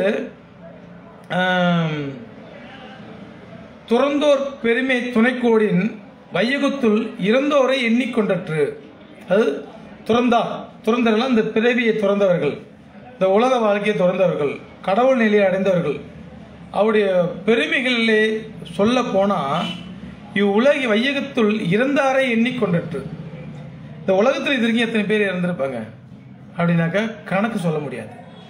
துறந்தோர் பெருமை துணைக்கோடின் வையகத்துள் இறந்தோரை எண்ணிக்கொண்டற்று. அது துறந்தா துறந்தவர்கள், இந்த பிறவியை துறந்தவர்கள், இந்த உலக வாழ்க்கையை துறந்தவர்கள், கடவுள் நிலையை அடைந்தவர்கள், அவருடைய பெருமைகளிலே சொல்ல போனால் இவ்வுலகி வையகத்துள் இறந்தாரை எண்ணிக்கொண்டற்று. இந்த உலகத்தில் இது வரைக்கும் எத்தனை பேர் இறந்துருப்பாங்க அப்படின்னாக்கா கணக்கு சொல்ல முடியாது,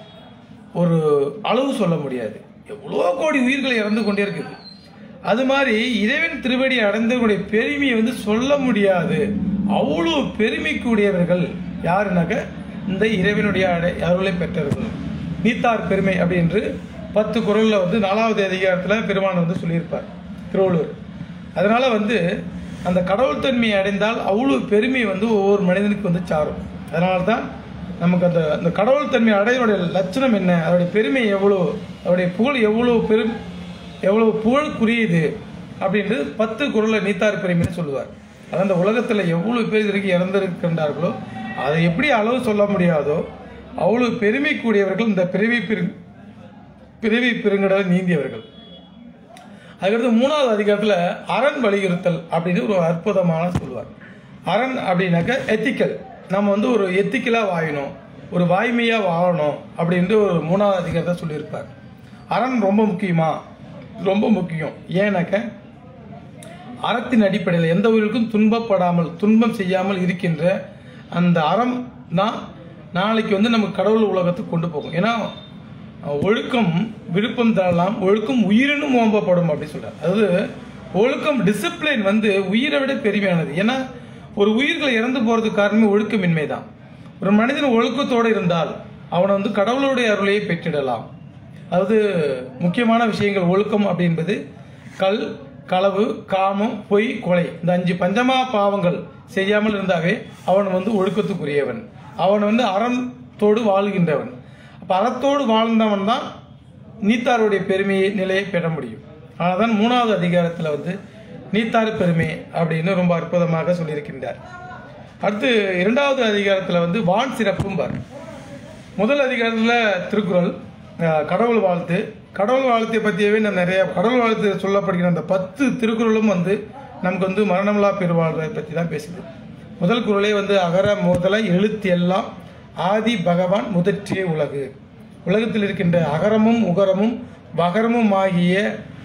ஒரு அளவு சொல்ல முடியாது. எவ்வளோ கோடி உயிர்கள் இறந்து கொண்டே இருக்குது. அது மாதிரி இறைவன் திருவடி அடைந்தவர்களுடைய பெருமையை வந்து சொல்ல முடியாது. அவ்வளோ பெருமைக்குரியவர்கள் யாருனாக்க இந்த இறைவனுடைய அடை அருளை பெற்றவர்கள். நீத்தார் பெருமை அப்படின்று பத்து குறளில் வந்து நாலாவது அதிகாரத்தில் பெருமான் வந்து சொல்லியிருப்பார் திருவள்ளுவர். அதனால வந்து அந்த கடவுள் தன்மையை அடைந்தால் அவ்வளோ பெருமை வந்து ஒவ்வொரு மனிதனுக்கு வந்து சாரும். அதனால தான் நமக்கு அந்த அந்த கடவுள் தன்மை அடைவனுடைய லட்சணம் என்ன, அதோடைய பெருமை எவ்வளோ, அவருடைய புகழ் எவ்வளோ பெரும் எவ்வளோ புகழுக்குரியது அப்படின்றது பத்து குறளில் நீத்தார் பெருமைன்னு சொல்லுவார். அது அந்த உலகத்தில் எவ்வளோ பேர் இதுக்கு இறந்திருக்கின்றார்களோ அதை எப்படி அளவு சொல்ல முடியாதோ அவ்வளோ பெருமைக்கூடியவர்கள் இந்த பிறவி பெரு பிறவி பெருங்கடலை நீந்தியவர்கள். அதுக்கடுத்து மூணாவது அதிகாரத்தில் அரண் வலியுறுத்தல் அப்படின்னு ஒரு அற்புதமான சொல்லுவார். அரண் அப்படின்னாக்க எத்திக்கல், நம்ம வந்து ஒரு எத்திக்கலாக வாழணும், ஒரு வாய்மையாக வாழணும் அப்படின்ட்டு ஒரு மூணாவது அதிகாரத்தை சொல்லியிருப்பார். அரண் ரொம்ப முக்கியமா, ரொம்ப முக்கியம். ஏன்னாக்க அறத்தின் அடிப்படையில் எந்த உயிருக்கும் துன்பப்படாமல் துன்பம் செய்யாமல் இருக்கின்ற அந்த அறம் தான் நாளைக்கு வந்து நமக்கு கடவுள் உலகத்துக்கு கொண்டு போகும். ஏன்னா ஒழுக்கம் விருப்பம் தரலாம், ஒழுக்கம் உயிரினும் ஓம்பப்படும் அப்படின்னு சொல்றாரு. அதாவது ஒழுக்கம் டிசிப்ளின் வந்து உயிரை விட பெருமையானது. ஏன்னா ஒரு உயிர்கள் இறந்து போறதுக்கு காரணமே ஒழுக்கமின்மை தான். ஒரு மனிதன் ஒழுக்கத்தோடு இருந்தால் அவனை வந்து கடவுளுடைய அருளையை பெற்றிடலாம். அதாவது முக்கியமான விஷயங்கள் ஒழுக்கம் அப்படின்பது கல், களவு, காமம், பொய், கொலை, இந்த அஞ்சு பஞ்சமா பாவங்கள் செய்யாமல் இருந்தாவே அவன் வந்து ஒழுக்கத்துக்குரியவன், அவன் வந்து அறத்தோடு வாழ்கின்றவன். அப்போ அறத்தோடு வாழ்ந்தவன் தான் நீத்தாருடைய பெருமையை நிலையை பெற முடியும். ஆனால் தான் மூணாவது அதிகாரத்தில் வந்து நீத்தார் பெருமை அப்படின்னு ரொம்ப அற்புதமாக சொல்லியிருக்கின்றார். அடுத்து இரண்டாவது அதிகாரத்தில் வந்து வான் சிறப்பும் பார். முதல் அதிகாரத்தில் திருக்குறள் கடவுள் வாழ்த்து, கடவுள் வாழ்த்தை பற்றியவே நம்ம நிறைய கடவுள் வாழ்த்து சொல்லப்படுகிற அந்த பத்து திருக்குறளும் வந்து நமக்கு வந்து மரணமில்லா பெருவாழ்வை பற்றி தான் பேசுது. முதல் குறளே வந்து அகர முதல எழுத்து எல்லாம் ஆதி பகவான் முதற்றிய உலகு. உலகத்தில் இருக்கின்ற அகரமும் உகரமும் வகரமும் ஆகிய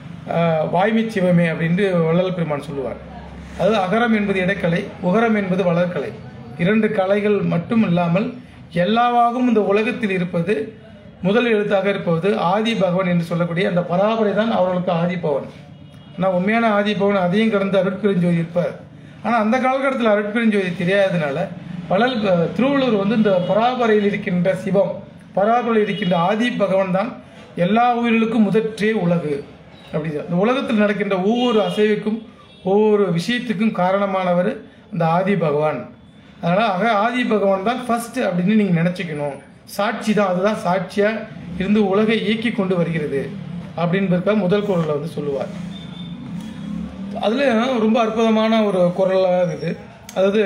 வாய்மை சிவமே அப்படின்ட்டு வள்ளல் பெருமான் சொல்லுவார். அதாவது அகரம் என்பது இடைக்கலை, உகரம் என்பது வளர்க்கலை. இரண்டு கலைகள் மட்டும் இல்லாமல் எல்லாவாகவும் இந்த உலகத்தில் இருப்பது முதல் எழுத்தாக இருப்பது ஆதி பகவான் என்று சொல்லக்கூடிய அந்த பராபரை தான் அவர்களுக்கு ஆதிபவன். ஆனால் உண்மையான ஆதிபவன் அதையும் கடந்து அருட்பெருஞ்சோதி இருப்பார். ஆனால் அந்த காலகட்டத்தில் அருட்பெருஞ்சோதி தெரியாததுனால வள்ளல் திருவள்ளுவர் வந்து இந்த பராபரையில் இருக்கின்ற சிவம், பராபரையில் இருக்கின்ற ஆதி பகவான் தான் எல்லா உயிர்களுக்கும் முதற்றே உலகு அப்படிதான். இந்த உலகத்தில் நடக்கின்ற ஒவ்வொரு அசைவுக்கும் ஒவ்வொரு விஷயத்துக்கும் காரணமானவர் அந்த ஆதி பகவான். அதனால் ஆக ஆதி பகவான் தான் ஃபர்ஸ்ட் அப்படின்னு நீங்கள் நினச்சிக்கணும். சாட்சி தான், அதுதான் சாட்சியாக இருந்து உலகை இயக்கி கொண்டு வருகிறது அப்படின்றதுக்காக முதல் குறளில் வந்து சொல்லுவார். அதில் ரொம்ப அற்புதமான ஒரு குறளாக இருக்குது. அதாவது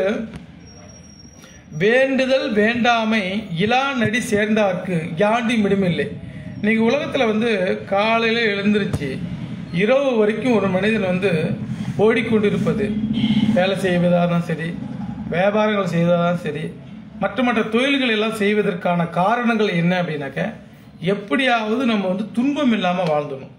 வேண்டுதல் வேண்டாமை இலா நடி சேர்ந்தார்க்கு யாண்டி மிடுமில்லை. இன்னைக்கு உலகத்தில் வந்து காலையில் எழுந்திருச்சு இரவு வரைக்கும் ஒரு மனிதன் வந்து ஓடிக்கொண்டிருப்பது, வேலை செய்வதாக தான் சரி, வியாபாரங்கள் செய்வதாக தான் சரி, மற்ற மற்ற தொழில்கள் எல்லாம் செய்வதற்கான காரணங்கள் என்ன அப்படின்னாக்க, எப்படியாவது நம்ம வந்து துன்பம் இல்லாமல் வாழ்ந்துடணும்.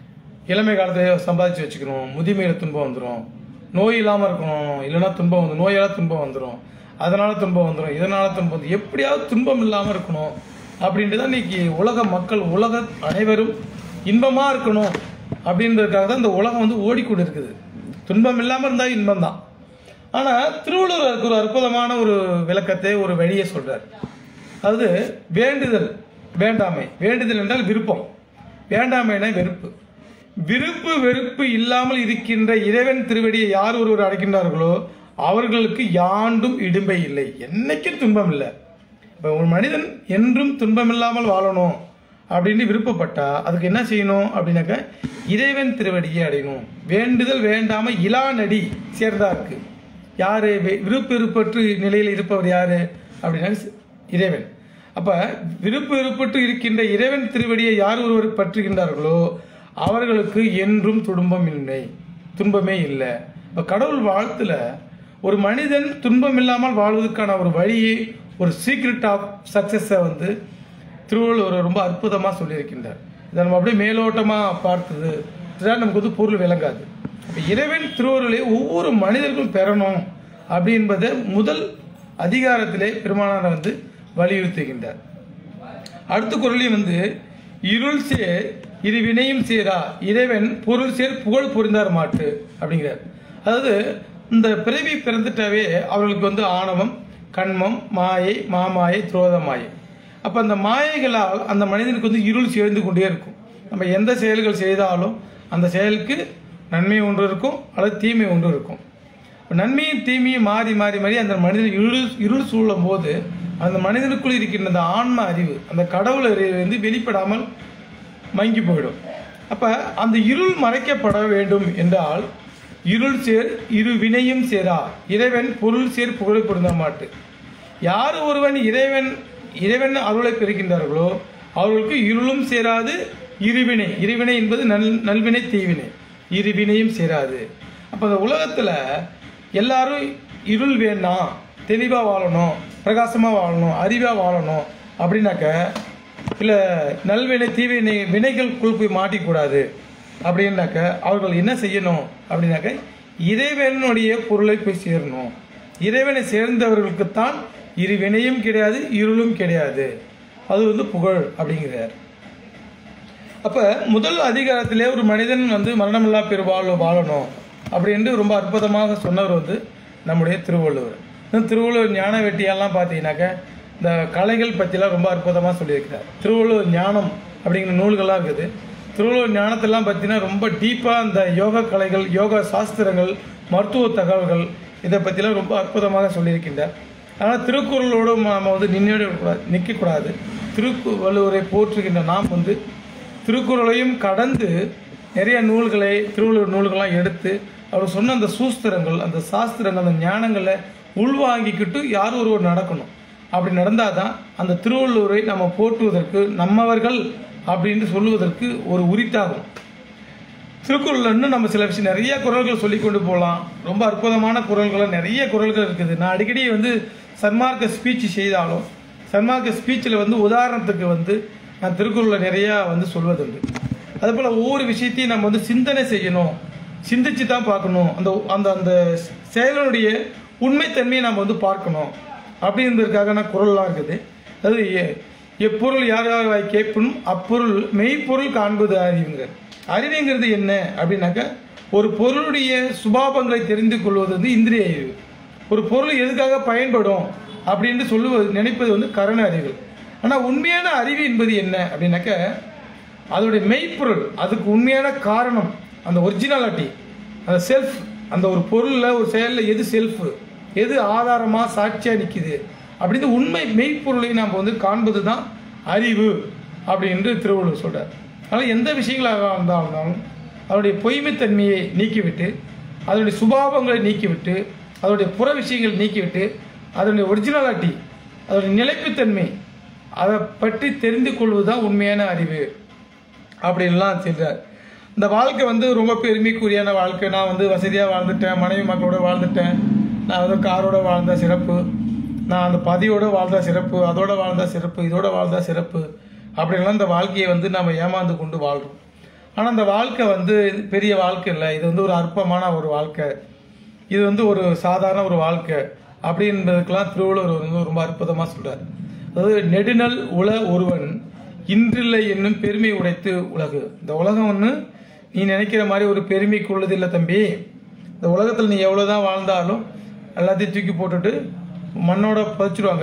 இளமை காலத்தை சம்பாதிச்சு வச்சுக்கணும், முதுமையில் துன்பம் வந்துடும், நோய் இல்லாமல் இருக்கணும், இல்லைன்னா துன்பம் வந்து நோயால் துன்பம் வந்துடும், அதனால துன்பம் வந்துடும், இதனால துன்பம் வந்து எப்படியாவது துன்பம் இல்லாமல் இருக்கணும் அப்படின்ட்டு தான் இன்னைக்கு உலக மக்கள், உலக அனைவரும் இன்பமாக இருக்கணும் அப்படின்றதுக்காக தான் இந்த உலகம் வந்து ஓடிக்கொண்டு இருக்குது. துன்பம் இல்லாமல் இருந்தால் இன்பம் தான். ஆனால் திருவள்ளுவர் ஒரு அற்புதமான ஒரு விளக்கத்தை, ஒரு வழியை சொல்றார். அதாவது வேண்டுதல் வேண்டாமை, வேண்டுதல் என்றால் விருப்பம், வேண்டாமைனா வெறுப்பு. விருப்பு வெறுப்பு இல்லாமல் இருக்கின்ற இறைவன் திருவடியை யார் ஒருவர் அடைக்கின்றார்களோ அவர்களுக்கு யாண்டும் இடும்பை இல்லை, என்னைக்கும் துன்பம் இல்லை. இப்போ ஒரு மனிதன் என்றும் துன்பம் இல்லாமல் வாழணும் அப்படின்னு விருப்பப்பட்டா அதுக்கு என்ன செய்யணும் அப்படின்னாக்க, இறைவன் திருவடியை அடையணும். வேண்டுதல் வேண்டாம இலா நடி சேர்ந்தா இருக்கு. யாரு விருப்பு வெறுப்பற்று நிலையில் இருப்பவர் யாரு அப்படின்னா இறைவன். அப்ப விருப்பு வெறுப்பற்று இருக்கின்ற இறைவன் திருவடியை யார் ஒருவர் பற்றுகின்றார்களோ அவர்களுக்கு என்றும் துன்பம் இல்லை, துன்பமே இல்லை. இப்ப கடவுள் வாழ்த்துல ஒரு மனிதன் துன்பம் இல்லாமல் வாழ்வதற்கான ஒரு வழியை, ஒரு சீக்ரெட் ஆஃப் சக்சஸை வந்து திருவள்ளுவர் ரொம்ப அற்புதமாக சொல்லியிருக்கின்றார். இதை நம்ம அப்படியே மேலோட்டமாக பார்த்தது இதுதான் நமக்கு வந்து பொருள் விளங்காது. இப்போ இறைவன் திருவருளை ஒவ்வொரு மனிதர்களும் பெறணும் அப்படி என்பதை முதல் அதிகாரத்திலே பெருமானார் வந்து வலியுறுத்துகின்றார். அடுத்த குறளையும் வந்து இருள் சேர் இரு வினையும் சேரா இறைவன் பொருள் சேர் புகழ் புரிந்தார் மாட்டு அப்படிங்கிறார். அதாவது இந்த பிறவி பிறந்துட்டாவே அவர்களுக்கு வந்து ஆணவம், கண்மம், மாயை, மாமாயை, துரோத மாயை. அப்போ அந்த மாயைகளால் அந்த மனிதனுக்கு வந்து இருள் சேர்ந்து கொண்டே இருக்கும். நம்ம எந்த செயல்கள் செய்தாலும் அந்த செயலுக்கு நன்மை ஒன்று இருக்கும் அல்லது தீமை ஒன்று இருக்கும். நன்மையும் தீமையும் மாறி மாறி மாறி அந்த மனிதன் இருள் இருள் சூழும் போது அந்த மனிதனுக்குள் இருக்கின்ற அந்த ஆன்ம அறிவு, அந்த கடவுள் அறிவு வந்து வெளிப்படாமல் மங்கி போயிடும். அப்போ அந்த இருள் மறைக்கப்பட வேண்டும் என்றால் இருள் சேர் இரு வினையும் சேரா இறைவன் பொருள் சேர் புகழை பொருந்த மாட்டு. யார் ஒருவன் இறைவன் இறைவன் அருளை பெறுகின்றார்களோ அவர்களுக்கு இருளும் சேராது, இருவினை, இருவினை என்பது நல் நல்வினை தீவினை, இருவினையும் சேராது. அப்போ அந்த உலகத்தில் எல்லாரும் இருள் வேண்டாம், தெளிவாக வாழணும், பிரகாசமாக வாழணும், அறிவாக வாழணும் அப்படின்னாக்க, இல்லை நல்வினை தீவினை வினைகளுக்குள் போய் மாட்டிக்கூடாது அப்படின்னாக்க அவர்கள் என்ன செய்யணும் அப்படின்னாக்க, இறைவனுடைய பொருளை போய் சேரணும். இறைவனை சேர்ந்தவர்களுக்குத்தான் இரு வினையும் கிடையாது, இருளும் கிடையாது, அது வந்து புகழ் அப்படிங்கிறார். அப்போ முதல் அதிகாரத்திலே ஒரு மனிதன் வந்து மரணமில்லா பெரு வாழ வாழணும் அப்படின்னு ரொம்ப அற்புதமாக சொன்னவர் வந்து நம்முடைய திருவள்ளுவர். இந்த திருவள்ளுவர் ஞான வெட்டியெல்லாம் பார்த்தீங்கன்னாக்க இந்த கலைகள் பற்றிலாம் ரொம்ப அற்புதமாக சொல்லியிருக்கிறார். திருவள்ளுவர் ஞானம் அப்படிங்கிற நூல்கள்லாம் இருக்குது. திருவள்ளுவர் ஞானத்தெல்லாம் பார்த்தீங்கன்னா ரொம்ப டீப்பாக இந்த யோக கலைகள், யோக சாஸ்திரங்கள், மருத்துவ தகவல்கள் இதை பற்றிலாம் ரொம்ப அற்புதமாக சொல்லியிருக்கின்றார். ஆனால் திருக்குறளோடு நாம் வந்து நின்றுவிடக்கூடாது, நிற்கக்கூடாது. திருவள்ளுவரை போற்றுகின்ற நாம் வந்து திருக்குறளையும் கடந்து நிறைய நூல்களை, திருவள்ளுவர் நூல்கள்லாம் எடுத்து அவர் சொன்ன அந்த சூஸ்திரங்கள், அந்த சாஸ்திரங்கள், அந்த ஞானங்களை உள்வாங்கிக்கிட்டு யார் ஒருவர் நடக்கணும். அப்படி நடந்தால் தான் அந்த திருவள்ளுவரை நம்ம போற்றுவதற்கு, நம்மவர்கள் அப்படின்னு சொல்லுவதற்கு ஒரு உரித்தாகும். திருக்குறள் இன்னும் நம்ம சில விஷயம் நிறைய குறள்கள் சொல்லி கொண்டு போகலாம். ரொம்ப அற்புதமான குறள்கள், நிறைய குறள்கள் இருக்குது. நான் அடிக்கடி வந்து சன்மார்க்க ஸ்பீச் செய்தாலும் சன்மார்க்க ஸ்பீச்சில் வந்து உதாரணத்துக்கு வந்து நான் திருக்குறளில் நிறையா வந்து சொல்வதுண்டு. அதுபோல் ஒவ்வொரு விஷயத்தையும் நம்ம வந்து சிந்தனை செய்யணும், சிந்திச்சு தான் பார்க்கணும். அந்த அந்த அந்த செயலுடைய உண்மைத்தன்மையை நம்ம வந்து பார்க்கணும் அப்படின்றதுக்காக நான் குறள்லாம் இருக்குது. அதாவது எப்பொருள் யார் யார் வாய் கேட்பனும் அப்பொருள் மெய்ப்பொருள் காண்பது அறிவுங்க. அறிவுங்கிறது என்ன அப்படின்னாக்கா, ஒரு பொருளுடைய சுபாவங்களை தெரிந்து கொள்வது வந்து இந்திரிய அறிவு. ஒரு பொருள் எதுக்காக பயன்படும் அப்படின்னு சொல்லுவது நினைப்பது வந்து கரண அறிவுகள். ஆனால் உண்மையான அறிவு என்பது என்ன அப்படின்னாக்க அதோடைய மெய்ப்பொருள், அதுக்கு உண்மையான காரணம், அந்த ஒரிஜினாலிட்டி, அந்த செல்ஃப், அந்த ஒரு பொருளில் ஒரு செயலில் எது செல்ஃபு, எது ஆதாரமாக சாட்சியாக நிற்கிது அப்படின்னு உண்மை மெய்ப்பொருளை நாம் வந்து காண்பது தான் அறிவு அப்படின்னு திருவள்ளுவர் சொல்கிறார். அதனால் எந்த விஷயங்களாக இருந்தாலும் அதனுடைய பொய்மைத்தன்மையை நீக்கிவிட்டு, அதனுடைய சுபாவங்களை நீக்கிவிட்டு, அதனுடைய புற விஷயங்களை நீக்கிவிட்டு, அதனுடைய ஒரிஜினாலிட்டி, அதனுடைய நிலைப்புத்தன்மை, அதை பற்றி தெரிந்து கொள்வது தான் உண்மையான அறிவு அப்படின்லாம் சொல்கிறார். இந்த வாழ்க்கை வந்து ரொம்ப பெருமைக்குரியான வாழ்க்கை. நான் வந்து வசதியாக வாழ்ந்துட்டேன், மனைவி மக்களோட வாழ்ந்துட்டேன், நான் வந்து காரோட வாழ்ந்த சிறப்பு, நான் அந்த பதியோடு வாழ்ந்தா சிறப்பு, அதோட வாழ்ந்தா சிறப்பு, இதோட வாழ்ந்தா சிறப்பு அப்படின்லாம் இந்த வாழ்க்கையை வந்து நம்ம ஏமாந்து கொண்டு வாழ்கிறோம். ஆனால் அந்த வாழ்க்கை வந்து பெரிய வாழ்க்கை இல்லை, இது வந்து ஒரு அற்பமான ஒரு வாழ்க்கை, இது வந்து ஒரு சாதாரண ஒரு வாழ்க்கை அப்படின்றதுக்கெல்லாம் திருவள்ளுவர் வந்து ரொம்ப அற்புதமாக சொல்கிறார். அதாவது நெடுநல் உல ஒருவன் இன்றில்லை என்னும் பெருமை உடைத்து உலகு. இந்த உலகம் ஒன்று நீ நினைக்கிற மாதிரி ஒரு பெருமைக்கு உள்ளது இல்லை தம்பி. இந்த உலகத்தில் நீ எவ்வளோதான் வாழ்ந்தாலும் எல்லாத்தையும் தூக்கி போட்டுட்டு மண்ணோட பதிச்சிடுவாங்க,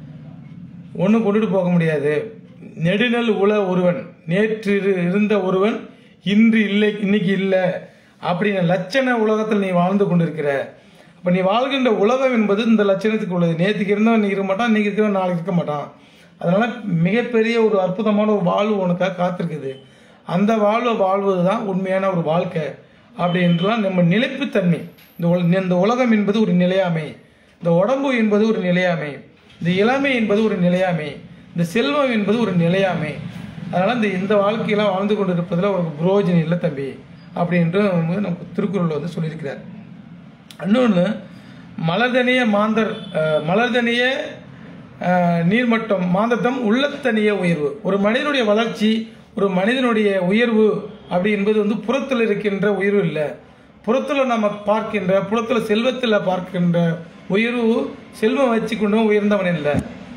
ஒன்றும் கொண்டுட்டு போக முடியாது. நெடுநல் உல ஒருவன், நேற்று இருந்த ஒருவன் இன்று இல்லை, இன்னைக்கு இல்லை அப்படின்னு லட்சண உலகத்தில் நீ வாழ்ந்து கொண்டிருக்கிற. அப்போ நீ வாழ்கின்ற உலகம் என்பது இந்த லட்சணத்துக்கு உள்ளது. நேற்றுக்கு இருந்தவன் நீ இருக்க மாட்டான், இன்னைக்கு இருக்கிறவன் நாளைக்கு இருக்க மாட்டான். அதனால மிகப்பெரிய ஒரு அற்புதமான ஒரு வாழ்வு உனக்காக காத்திருக்குது. அந்த வாழ்வை வாழ்வது தான் உண்மையான ஒரு வாழ்க்கை அப்படின்றலாம் நம்ம நிலைப்புத்தன்மை. இந்த இந்த உலகம் என்பது ஒரு நிலையாமை, இந்த உடம்பு என்பது ஒரு நிலையாமை, இந்த இளமை என்பது ஒரு நிலையாமை, இந்த செல்வம் என்பது ஒரு நிலையாமை. அதனால் இந்த இந்த வாழ்க்கையெல்லாம் வாழ்ந்து கொண்டு இருப்பதில் ஒரு புரோஜனம் இல்லை தம்பி அப்படின்ட்டு நமக்கு திருக்குறள் வந்து சொல்லியிருக்கிறார். இன்னொன்று மலர்தனிய மாந்தர் மலர்தனிய நீர்மட்டம் மாந்தத்தம் உள்ளத்தனிய உயர்வு. ஒரு மனிதனுடைய வளர்ச்சி, ஒரு மனிதனுடைய உயர்வு அப்படி என்பது வந்து புறத்தில் இருக்கின்ற உயர்வு இல்லை. புறத்தில் நம்ம பார்க்கின்ற, புறத்தில் செல்வத்தில் பார்க்கின்ற உயர்வு செல்வம் வச்சு கொண்டவன் உயர்ந்தவன் இல்லை,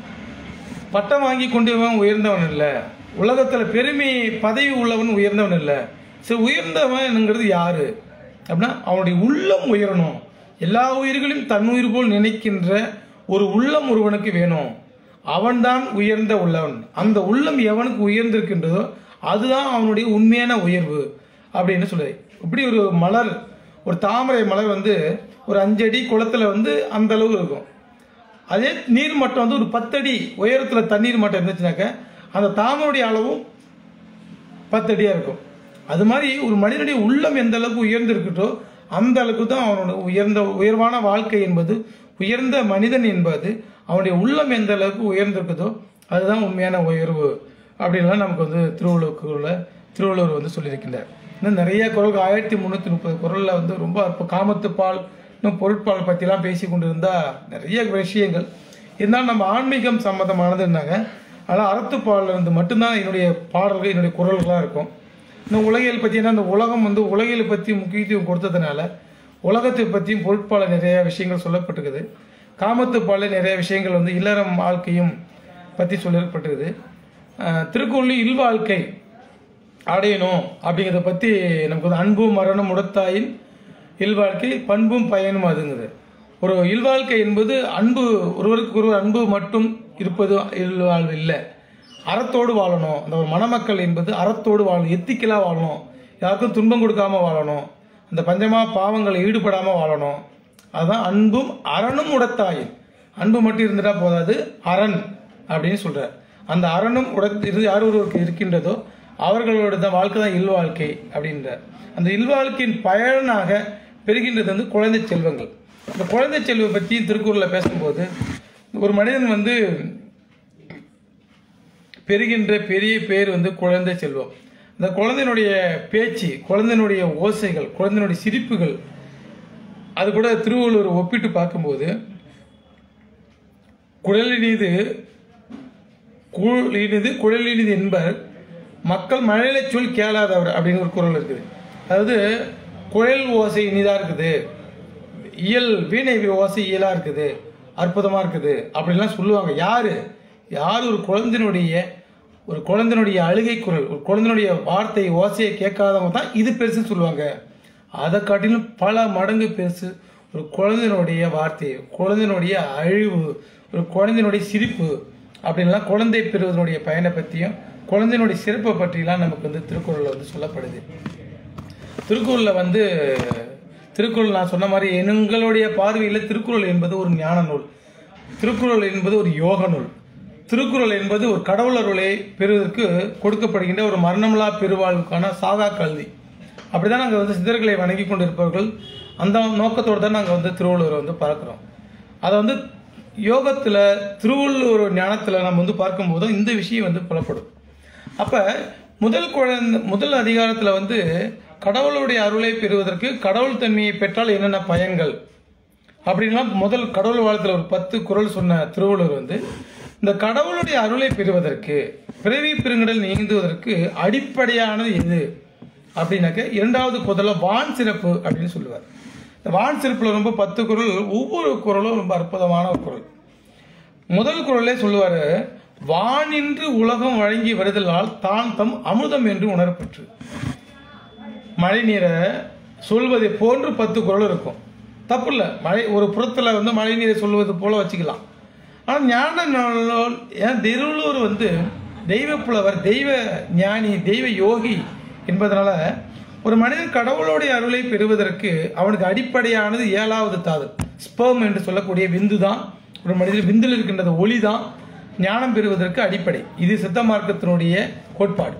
பட்டம் வாங்கி கொண்டவன் உயர்ந்தவன் இல்லை, உலகத்தில் பெருமை பதவி உள்ளவன் உயர்ந்தவன் இல்லை. சரி, உயர்ந்தவன்ங்கிறது யாரு அப்படின்னா அவனுடைய உள்ளம் உயரணும். எல்லா உயிர்களையும் தன் உயிர் போல் நினைக்கின்ற ஒரு உள்ளம் ஒருவனுக்கு வேணும், அவன்தான் உயர்ந்த உள்ளவன். அந்த உள்ளம் எவனுக்கு உயர்ந்திருக்கின்றதோ அதுதான் அவனுடைய உண்மையான உயர்வு அப்படின்னு சொல்லுது. இப்படி ஒரு மலர், ஒரு தாமரை மலர் வந்து ஒரு அஞ்சடி குளத்துல வந்து அந்த அளவு இருக்கும். அதே நீர் மட்டம் வந்து ஒரு பத்தடி உயரத்தில் தண்ணீர் மட்டம் இருந்துச்சுனாக்க அந்த தாமரையுடைய அளவும் பத்தடியாக இருக்கும். அது மாதிரி ஒரு மனிதனுடைய உள்ளம் எந்த அளவுக்கு உயர்ந்திருக்கட்டோ அந்த அளவுக்கு தான் அவனோட உயர்ந்த உயர்வான வாழ்க்கை என்பது, உயர்ந்த மனிதன் என்பது அவனுடைய உள்ளம் எந்த அளவுக்கு உயர்ந்திருக்குதோ அதுதான் உண்மையான உயர்வு அப்படின்லாம் நமக்கு வந்து திருவள்ளுவருக்குள்ள திருவள்ளுவர் வந்து சொல்லியிருக்கின்றார். இன்னும் நிறைய குறள், ஆயிரத்தி முந்நூற்றி முப்பது குறளில் வந்து ரொம்ப இப்போ காமத்துப்பால் இன்னும் பொருட்பால் பற்றிலாம் பேசி கொண்டு இருந்தால் நிறைய விஷயங்கள் இருந்தாலும் நம்ம ஆன்மீகம் சம்மந்தமானதுன்னாங்க. ஆனால் அறத்துப்பாலில் இருந்து மட்டும்தான் என்னுடைய பாடல்கள், என்னுடைய குறள்களாக இருக்கும். இந்த உலகியல் பற்றி, ஏன்னா அந்த உலகம் வந்து உலகியலை பற்றி முக்கியத்துவம் கொடுத்ததுனால உலகத்தை பற்றியும் பொருட்பால நிறைய விஷயங்கள் சொல்லப்பட்டிருக்குது. காமத்துப்பாலில் நிறைய விஷயங்கள் வந்து இல்லறம் வாழ்க்கையும் பற்றி சொல்லப்பட்டிருக்குது. திருக்குறளில் இல்வாழ்க்கை அடையணும் அப்படிங்கிறத பற்றி நமக்கு வந்து அன்பும் மரணம் உடத்தாயின் இல்வாழ்க்கை பண்பும் பயனும் அதுங்குது. ஒரு இல்வாழ்க்கை என்பது அன்பு, ஒருவருக்கு ஒருவர் அன்பு மட்டும் இருப்பது இல்வாழ்வு இல்லை, அறத்தோடு வாழணும். அந்த ஒரு மணமக்கள் என்பது அறத்தோடு வாழணும், எத்திக்கலாக வாழணும், யாருக்கும் துன்பம் கொடுக்காம வாழணும், அந்த பஞ்சமா பாவங்களை ஈடுபடாமல் வாழணும். அதுதான் அன்பும் அரணும் உடத்தாயின். அன்பு மட்டும் இருந்துட்டா போதாது, அரண் அப்படின்னு சொல்றார். அந்த அரணும் உடத்து யார் ஒருவருக்கு இருக்கின்றதோ அவர்களோட வாழ்க்கை தான் இல்வாழ்க்கை அப்படின்றார். அந்த இல்வாழ்க்கையின் பயனாக பெறுகின்றது வந்து குழந்தை செல்வங்கள். இந்த குழந்தை செல்வ பற்றி திருக்குறளில் பேசும்போது ஒரு மனிதன் வந்து பெறுகின்ற பெரிய பேர் வந்து குழந்தை செல்வம். இந்த குழந்தையினுடைய பேச்சு, குழந்தையினுடைய ஓசைகள், குழந்தையினுடைய சிரிப்புகள், அது கூட திருவள்ளுவர் ஒப்பிட்டு பார்க்கும்போது குழலினிது குழலினிது குழலினிது என்பர் மக்கள் மழலை சொல் கேளாதவர் அப்படின்னு ஒரு குறள் இருக்குது. அதாவது குழல் ஓசை இனிதாக இருக்குது, இயல் வீணை ஓசை இயலாக இருக்குது, அற்புதமாக இருக்குது அப்படின்லாம் சொல்லுவாங்க. யாரு யார் ஒரு குழந்தையினுடைய ஒரு குழந்தையினுடைய அழுகை குரல், ஒரு குழந்தையினுடைய வார்த்தை ஓசையை கேட்காதவங்க தான் இது பெருசுன்னு சொல்லுவாங்க. அதை காட்டிலும் பல மடங்கு பெருசு ஒரு குழந்தையினுடைய வார்த்தை, குழந்தையினுடைய அழிவு, ஒரு குழந்தையினுடைய சிரிப்பு அப்படின்லாம் குழந்தை பெறுவதனுடைய பயனை பற்றியும் குழந்தையினுடைய சிறப்பை பற்றிலாம் நமக்கு வந்து திருக்குறளில் வந்து சொல்லப்படுது. திருக்குறளில் வந்து திருக்குறள் நான் சொன்ன மாதிரி எங்களுடைய பார்வையில் திருக்குறள் என்பது ஒரு ஞான நூல், திருக்குறள் என்பது ஒரு யோக நூல், திருக்குறள் என்பது ஒரு கடவுளருளை பெறுவதற்கு கொடுக்கப்படுகின்ற ஒரு மரணமில்லா பெருவாழ்வுக்கான சாகா கல்வி. அப்படிதான் நாங்கள் வந்து சித்தர்களை வணங்கி கொண்டு இருப்பவர்கள் அந்த நோக்கத்தோடு தான் நாங்கள் வந்து திருவள்ளுவரை வந்து பார்க்குறோம். அதை வந்து யோகத்தில் திருவள்ளுவர் ஞானத்தில் நம்ம வந்து பார்க்கும்போது இந்த விஷயம் வந்து புலப்படும். அப்போ முதல் குழந்தை முதல் அதிகாரத்தில் வந்து கடவுளுடைய அருளை பெறுவதற்கு கடவுள் தன்மையை பெற்றால் என்னென்ன பயன்கள் அப்படின்லாம் முதல் கடவுள் வாழ்த்தில் ஒரு பத்து குறள் சொன்ன திருவள்ளுவர் வந்து இந்த கடவுளுடைய அருளை பெறுவதற்கு பிறவி பெருங்கடல் நீங்குவதற்கு அடிப்படையானது எது அப்படின்னாக்க இரண்டாவது குறளை வான் சிறப்பு அப்படின்னு சொல்லுவார். இந்த வான் சிறப்பில் ரொம்ப பத்து குறள், ஒவ்வொரு குறளும் ரொம்ப அற்புதமான ஒரு குறள். முதல் குறளே சொல்லுவார், வானின்று உலகம் வழங்கி வருதலால் தான் தம் அமுதம் என்று உணரப்பெற்று. மழை நீரை சொல்வதை போன்று பத்து குறள் இருக்கும், தப்பு இல்லை. மழை ஒரு புறத்தில் வந்து மழை நீரை சொல்வது போல வச்சுக்கலாம். ஆனால் ஞான நூல் ஏன் திருவள்ளுவர் வந்து தெய்வ புலவர், தெய்வ ஞானி, தெய்வ யோகி என்பதனால ஒரு மனிதன் கடவுளுடைய அருளை பெறுவதற்கு அவனுக்கு அடிப்படையானது ஏழாவது தாது ஸ்பெர்ம் என்று சொல்லக்கூடிய விந்து தான். ஒரு மனிதன் விந்தில் இருக்கின்றது ஒளி தான் ஞானம் பெறுவதற்கு அடிப்படை. இது சித்த மார்க்கத்தினுடைய கோட்பாடு.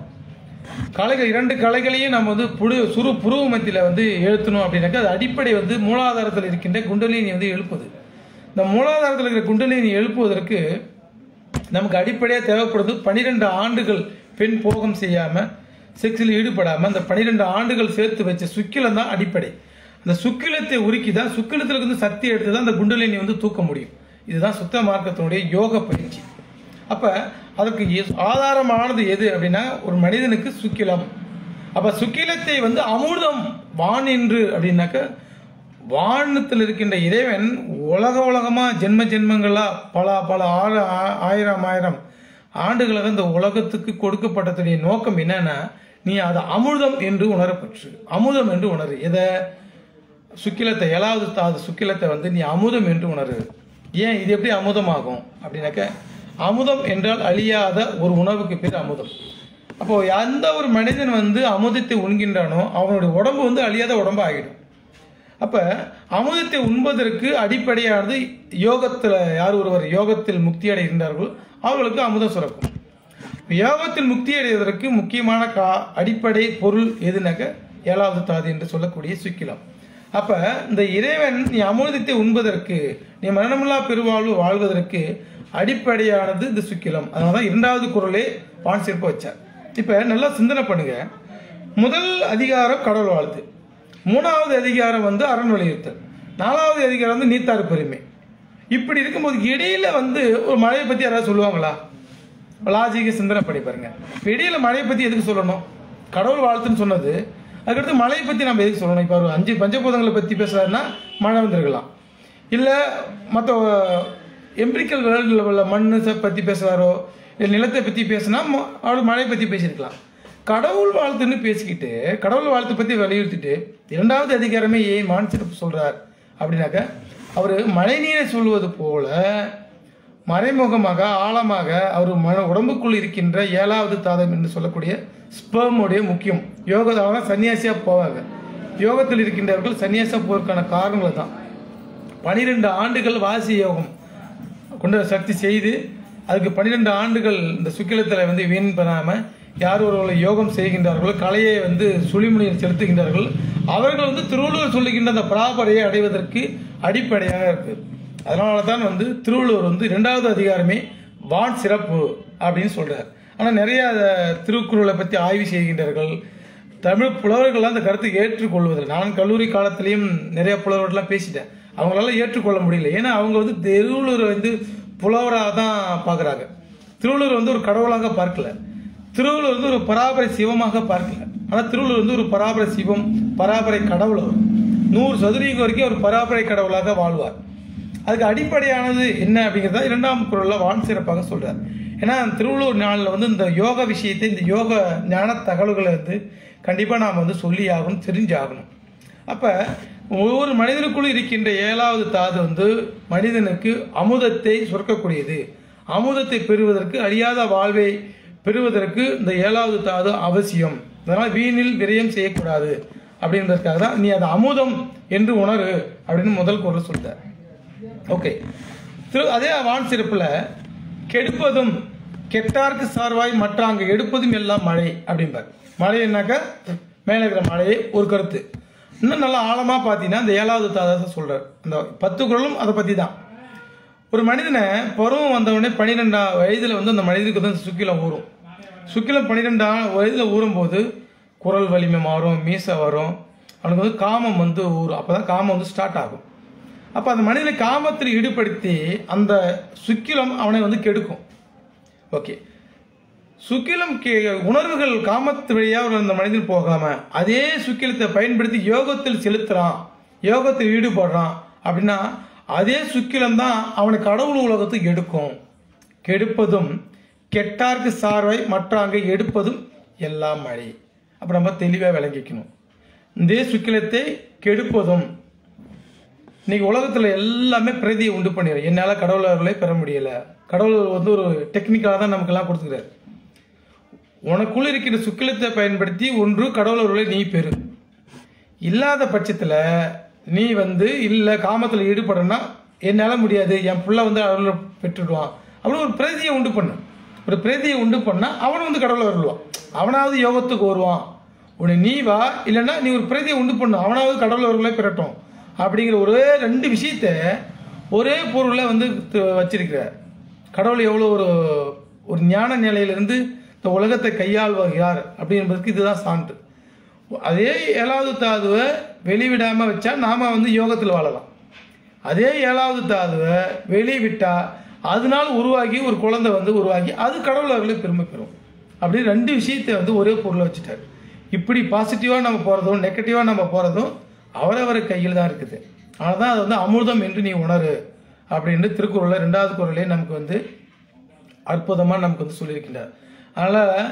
கலைகள் இரண்டு கலைகளையும் நம்ம வந்து புடு சுரு புருவ மத்தியில் வந்து எழுத்தணும் அப்படின்னாக்கா அது அடிப்படை வந்து மூலாதாரத்தில் இருக்கின்ற குண்டலினி வந்து எழுப்புது. இந்த மூலாதாரத்தில் இருக்கிற குண்டலினி எழுப்புவதற்கு நமக்கு அடிப்படையாக தேவைப்படுது பன்னிரெண்டு ஆண்டுகள் பெண் போகம் செய்யாமல் செக்ஸில் ஈடுபடாமல் அந்த பன்னிரெண்டு ஆண்டுகள் சேர்த்து வச்ச சுக்கிலம் தான் அடிப்படை. அந்த சுக்கிலத்தை உருக்கி தான் சுக்கிலத்தில் இருந்து சக்தி எடுத்து தான் அந்த குண்டலினி வந்து தூக்க முடியும். இதுதான் சுத்த மார்க்கத்தினுடைய யோக பயிற்சி. அப்போ அதுக்கு ஆதாரமானது எது அப்படின்னா ஒரு மனிதனுக்கு சுக்கிலம். அப்போ சுக்கிலத்தை வந்து அமிர்தம் வான் என்று அப்படின்னாக்க வானத்தில் இருக்கின்ற இறைவன் உலக உலகமாக ஜென்ம ஜென்மங்களாக பல பல ஆறு ஆயிரம் ஆயிரம் ஆண்டுகளாக இந்த உலகத்துக்கு கொடுக்கப்பட்டதுடைய நோக்கம் என்னன்னா நீ அதை அமிர்தம் என்று உணரப்பற்று. அமுதம் என்று உணரு. எதை? சுக்கிலத்தை, ஏழாவது தாது சுக்கிலத்தை வந்து நீ அமுதம் என்று உணரு. ஏன் இது எப்படி அமுதமாகும் அப்படின்னாக்க அமுதம் என்றால் அழியாத ஒரு உணவுக்கு பேர் அமுதம். அப்போ எந்த ஒரு மனிதன் வந்து அமுதத்தை உண்கின்றானோ அவனுடைய உடம்பு வந்து அழியாத உடம்பு ஆகிடும். அப்ப அமுதத்தை உண்பதற்கு அடிப்படையானது யோகத்தில் யார் ஒருவர் யோகத்தில் முக்தி அடைகின்றார்களோ அவர்களுக்கு அமுதம் சுரக்கும். யோகத்தில் முக்தி அடைவதற்கு முக்கியமான கா அடிப்படை பொருள் எதுனாக்க ஏழாவது தாது என்று சொல்லக்கூடிய சுக்கிலம். அப்ப இந்த இறைவன் நீ அமுதத்தை உண்பதற்கு நீ மரணமில்லா பெருவாழ்வு வாழ்வதற்கு அடிப்படையானது இந்த சுக்கிலம். அதனாலதான் இரண்டாவது குறளே வான் சிறப்பு வச்சார். இப்ப நல்லா சிந்தனை பண்ணுங்க. முதல் அதிகாரம் கடவுள் வாழ்த்து, மூணாவது அதிகாரம் வந்து அரண் வலியுறுத்தல், நாலாவது அதிகாரம் வந்து நீத்தாறு பெருமை. இப்படி இருக்கும்போது இடையில வந்து ஒரு மழையை பத்தி யாராவது சொல்லுவாங்களா? லாஜிக்க சிந்தனை பண்ணி பாருங்க. இடையில மழையை பத்தி எதுக்கு சொல்லணும்? கடவுள் வாழ்த்துன்னு சொன்னது. அதுக்கடுத்து மழையை பத்தி நம்ம எதுக்கு சொல்லணும்? இப்போ ஒரு அஞ்சு பஞ்சபூதங்களை பத்தி பேசுறாருன்னா மழை வந்துருக்கலாம். இல்லை மற்ற எம்பிரிக்கல் வேர்ல்டு லெவலில் மண்ணை பற்றி பேசுகிறாரோ இல்லை நிலத்தை பற்றி பேசினா அவள் மழையை பற்றி பேசியிருக்கலாம். கடவுள் வாழ்த்துன்னு பேசிக்கிட்டு கடவுள் வாழ்த்து பற்றி வலியுறுத்திட்டு இரண்டாவது அதிகாரமே ஏன் மான்சிறப்பு சொல்கிறார் அப்படின்னாக்க அவர் மழை நீரை சொல்வது போல மறைமுகமாக ஆழமாக அவர் மன உடம்புக்குள் இருக்கின்ற ஏழாவது தாதம் என்று சொல்லக்கூடிய ஸ்பெர்முடைய முக்கியம். யோகத்தால சன்னியாசியாக போவாங்க. யோகத்தில் இருக்கின்றவர்கள் சன்னியாசியாக போவதற்கான காரணங்கள் தான் பனிரெண்டு ஆண்டுகள் வாசி யோகம் கொண்ட சக்தி செய்து அதுக்கு பன்னிரெண்டு ஆண்டுகள் இந்த சுக்கிலத்தில் வந்து வீண் பண்ணாமல் யார் ஒருவர்கள் யோகம் செய்கின்றார்களோ கலையை வந்து சுழிமுனையில் செலுத்துகின்றார்கள் அவர்கள் வந்து திருவள்ளுவர் சொல்லுகின்ற அந்த பராபரையை அடைவதற்கு அடிப்படையாக இருக்குது. அதனால தான் வந்து திருவள்ளுவர் வந்து இரண்டாவது அதிகாரமே வான் சிறப்பு அப்படின்னு சொல்கிறார். ஆனால் நிறைய திருக்குறளை பற்றி ஆய்வு செய்கின்றார்கள். தமிழ் புலவர்கள்லாம் அந்த கருத்தை ஏற்றுக்கொள்வதில்லை. நான் கல்லூரி காலத்திலையும் நிறைய புலவர்கள்லாம் பேசிட்டேன். அவங்களால ஏற்றுக்கொள்ள முடியல. ஏன்னா அவங்க வந்து திருவள்ளுவர் வந்து புலவராக தான் பார்க்குறாங்க. திருவள்ளுவர் வந்து ஒரு கடவுளாக பார்க்கல. திருவள்ளுவர் வந்து ஒரு பராபரை சிவமாக பார்க்கல. ஆனால் திருவள்ளுவர் வந்து ஒரு பராபரை சிவம், பராபரை கடவுள். அவர் நூறு சதுரீகம் வரைக்கும் ஒரு பராபரை கடவுளாக வாழ்வார். அதுக்கு அடிப்படையானது என்ன அப்படிங்கிறத இரண்டாம் குறளில் வான் சிறப்பாக சொல்றார். ஏன்னா திருவள்ளுவர் நாளில் வந்து இந்த யோக விஷயத்தை இந்த யோக ஞான தகவல்களை வந்து கண்டிப்பாக நாம் வந்து சொல்லி ஆகணும், தெரிஞ்சாகணும். அப்போ ஒவ்வொரு மனிதனுக்குள் இருக்கின்ற ஏழாவது தாது வந்து மனிதனுக்கு அமுதத்தை சுரக்கக்கூடியது. அமுதத்தை பெறுவதற்கு, அழியாத வாழ்வை பெறுவதற்கு இந்த ஏழாவது தாது அவசியம். அதனால் வீணில் விரயம் செய்யக்கூடாது அப்படின்றதுக்காக தான் நீ அது அமுதம் என்று உணரு அப்படின்னு முதல் குறள் சொல்ற. ஓகே, திரு அதே வான் சிறப்புல கெடுப்பதும் கெட்டார்க்கு சார்வாய் மற்றாங்க எடுப்பதும் எல்லாம் மழை அப்படிம்பார். மழை என்னாக்கா மேலே இருக்கிற மழையை ஒரு கருத்து. இன்னும் நல்லா ஆழமாக பார்த்தீங்கன்னா இந்த ஏழாவது தாதை சொல்றார். அந்த பத்து குறளும் அதை பற்றி தான். ஒரு மனிதனை பருவம் வந்தவொடனே பன்னிரெண்டாம் வயதில் வந்து அந்த மனிதனுக்கு வந்து சுக்கிலம் ஊறும். சுக்கிலம் பன்னிரெண்டாம் வயதில் ஊறும்போது குரல் வலிமை மாறும், மீசை வரும், அவனுக்கு வந்து காமம் வந்து ஊறும். அப்போ தான் காமம் வந்து ஸ்டார்ட் ஆகும். அப்போ அந்த மனிதனை காமத்தில் ஈடுபடுத்தி அந்த சுக்கிலம் அவனை வந்து கெடுக்கும். ஓகே, சுக்கிலம் கே உணர்வுகள் காமத்து வழியாக அந்த மனிதன் போகாம அதே சுக்கிலத்தை பயன்படுத்தி யோகத்தில் செலுத்துறான், யோகத்தில் ஈடுபடுறான் அப்படின்னா அதே சுக்கிலம் தான் அவனை கடவுள் உலகத்துக்கு எடுக்கும். கெடுப்பதும் கெட்டார்க்கு சார்வை மற்றாங்க எடுப்பதும் எல்லாம் மழை. அப்போ நம்ம தெளிவாக விளங்கிக்கணும். இந்த சுக்கிலத்தை கெடுப்பதும் இன்னைக்கு உலகத்தில் எல்லாமே பிரதியை உண்டு பண்ணிடுறேன். என்னால் கடவுள் அவர்களை பெற முடியலை. கடவுள் வந்து ஒரு டெக்னிக்கலாக தான் நமக்கெல்லாம் கொடுத்துக்கிறார். உனக்குள்ள இருக்கிற சுக்கிலத்தை பயன்படுத்தி ஒன்று கடவுள் அவர்களை நீ பெறு. இல்லாத பட்சத்தில் நீ வந்து இல்லை காமத்தில் ஈடுபடனா என்னால் முடியாது, என் பிள்ளை வந்து அவர்களை பெற்றுடுவான் அப்படின்னு ஒரு பிரதியை உண்டு பண்ணு. ஒரு பிரதியை உண்டு பண்ணால் அவன் வந்து கடவுளை வருவான். அவனாவது யோகத்துக்கு வருவான். உன்னை நீ வா, இல்லைன்னா நீ ஒரு பிரதியை உண்டு பண்ணு, அவனாவது கடவுள் அவர்களை பெறட்டும் அப்படிங்கிற ஒரே ரெண்டு விஷயத்த ஒரே பொருளில் வந்து வச்சிருக்கிறார். கடவுள் எவ்வளோ ஒரு ஒரு ஞான நிலையிலிருந்து இந்த உலகத்தை கையாள்வார் யார் அப்படின்றதுக்கு இதுதான் சான்று. அதே ஏழாவது தாதுவை வெளிவிடாமல் வச்சா நாம் வந்து யோகத்தில் வாழலாம். அதே ஏழாவது தாதுவை வெளிவிட்டா அதனால் உருவாகி ஒரு குழந்தை வந்து உருவாகி அது கடவுள் அவர்களை பெருமை பெறும். அப்படி ரெண்டு விஷயத்தை வந்து ஒரே பொருளை வச்சுட்டார். இப்படி பாசிட்டிவாக நம்ம போகிறதும் நெகட்டிவாக நம்ம போகிறதும் அவரவர் கையில் தான் இருக்குது. ஆனால் தான் அது வந்து அமிர்தம் என்று நீ உணரு அப்படின்னு திருக்குறளில் ரெண்டாவது குறளே நமக்கு வந்து அற்புதமாக நமக்கு வந்து சொல்லியிருக்கின்றார். அதனால்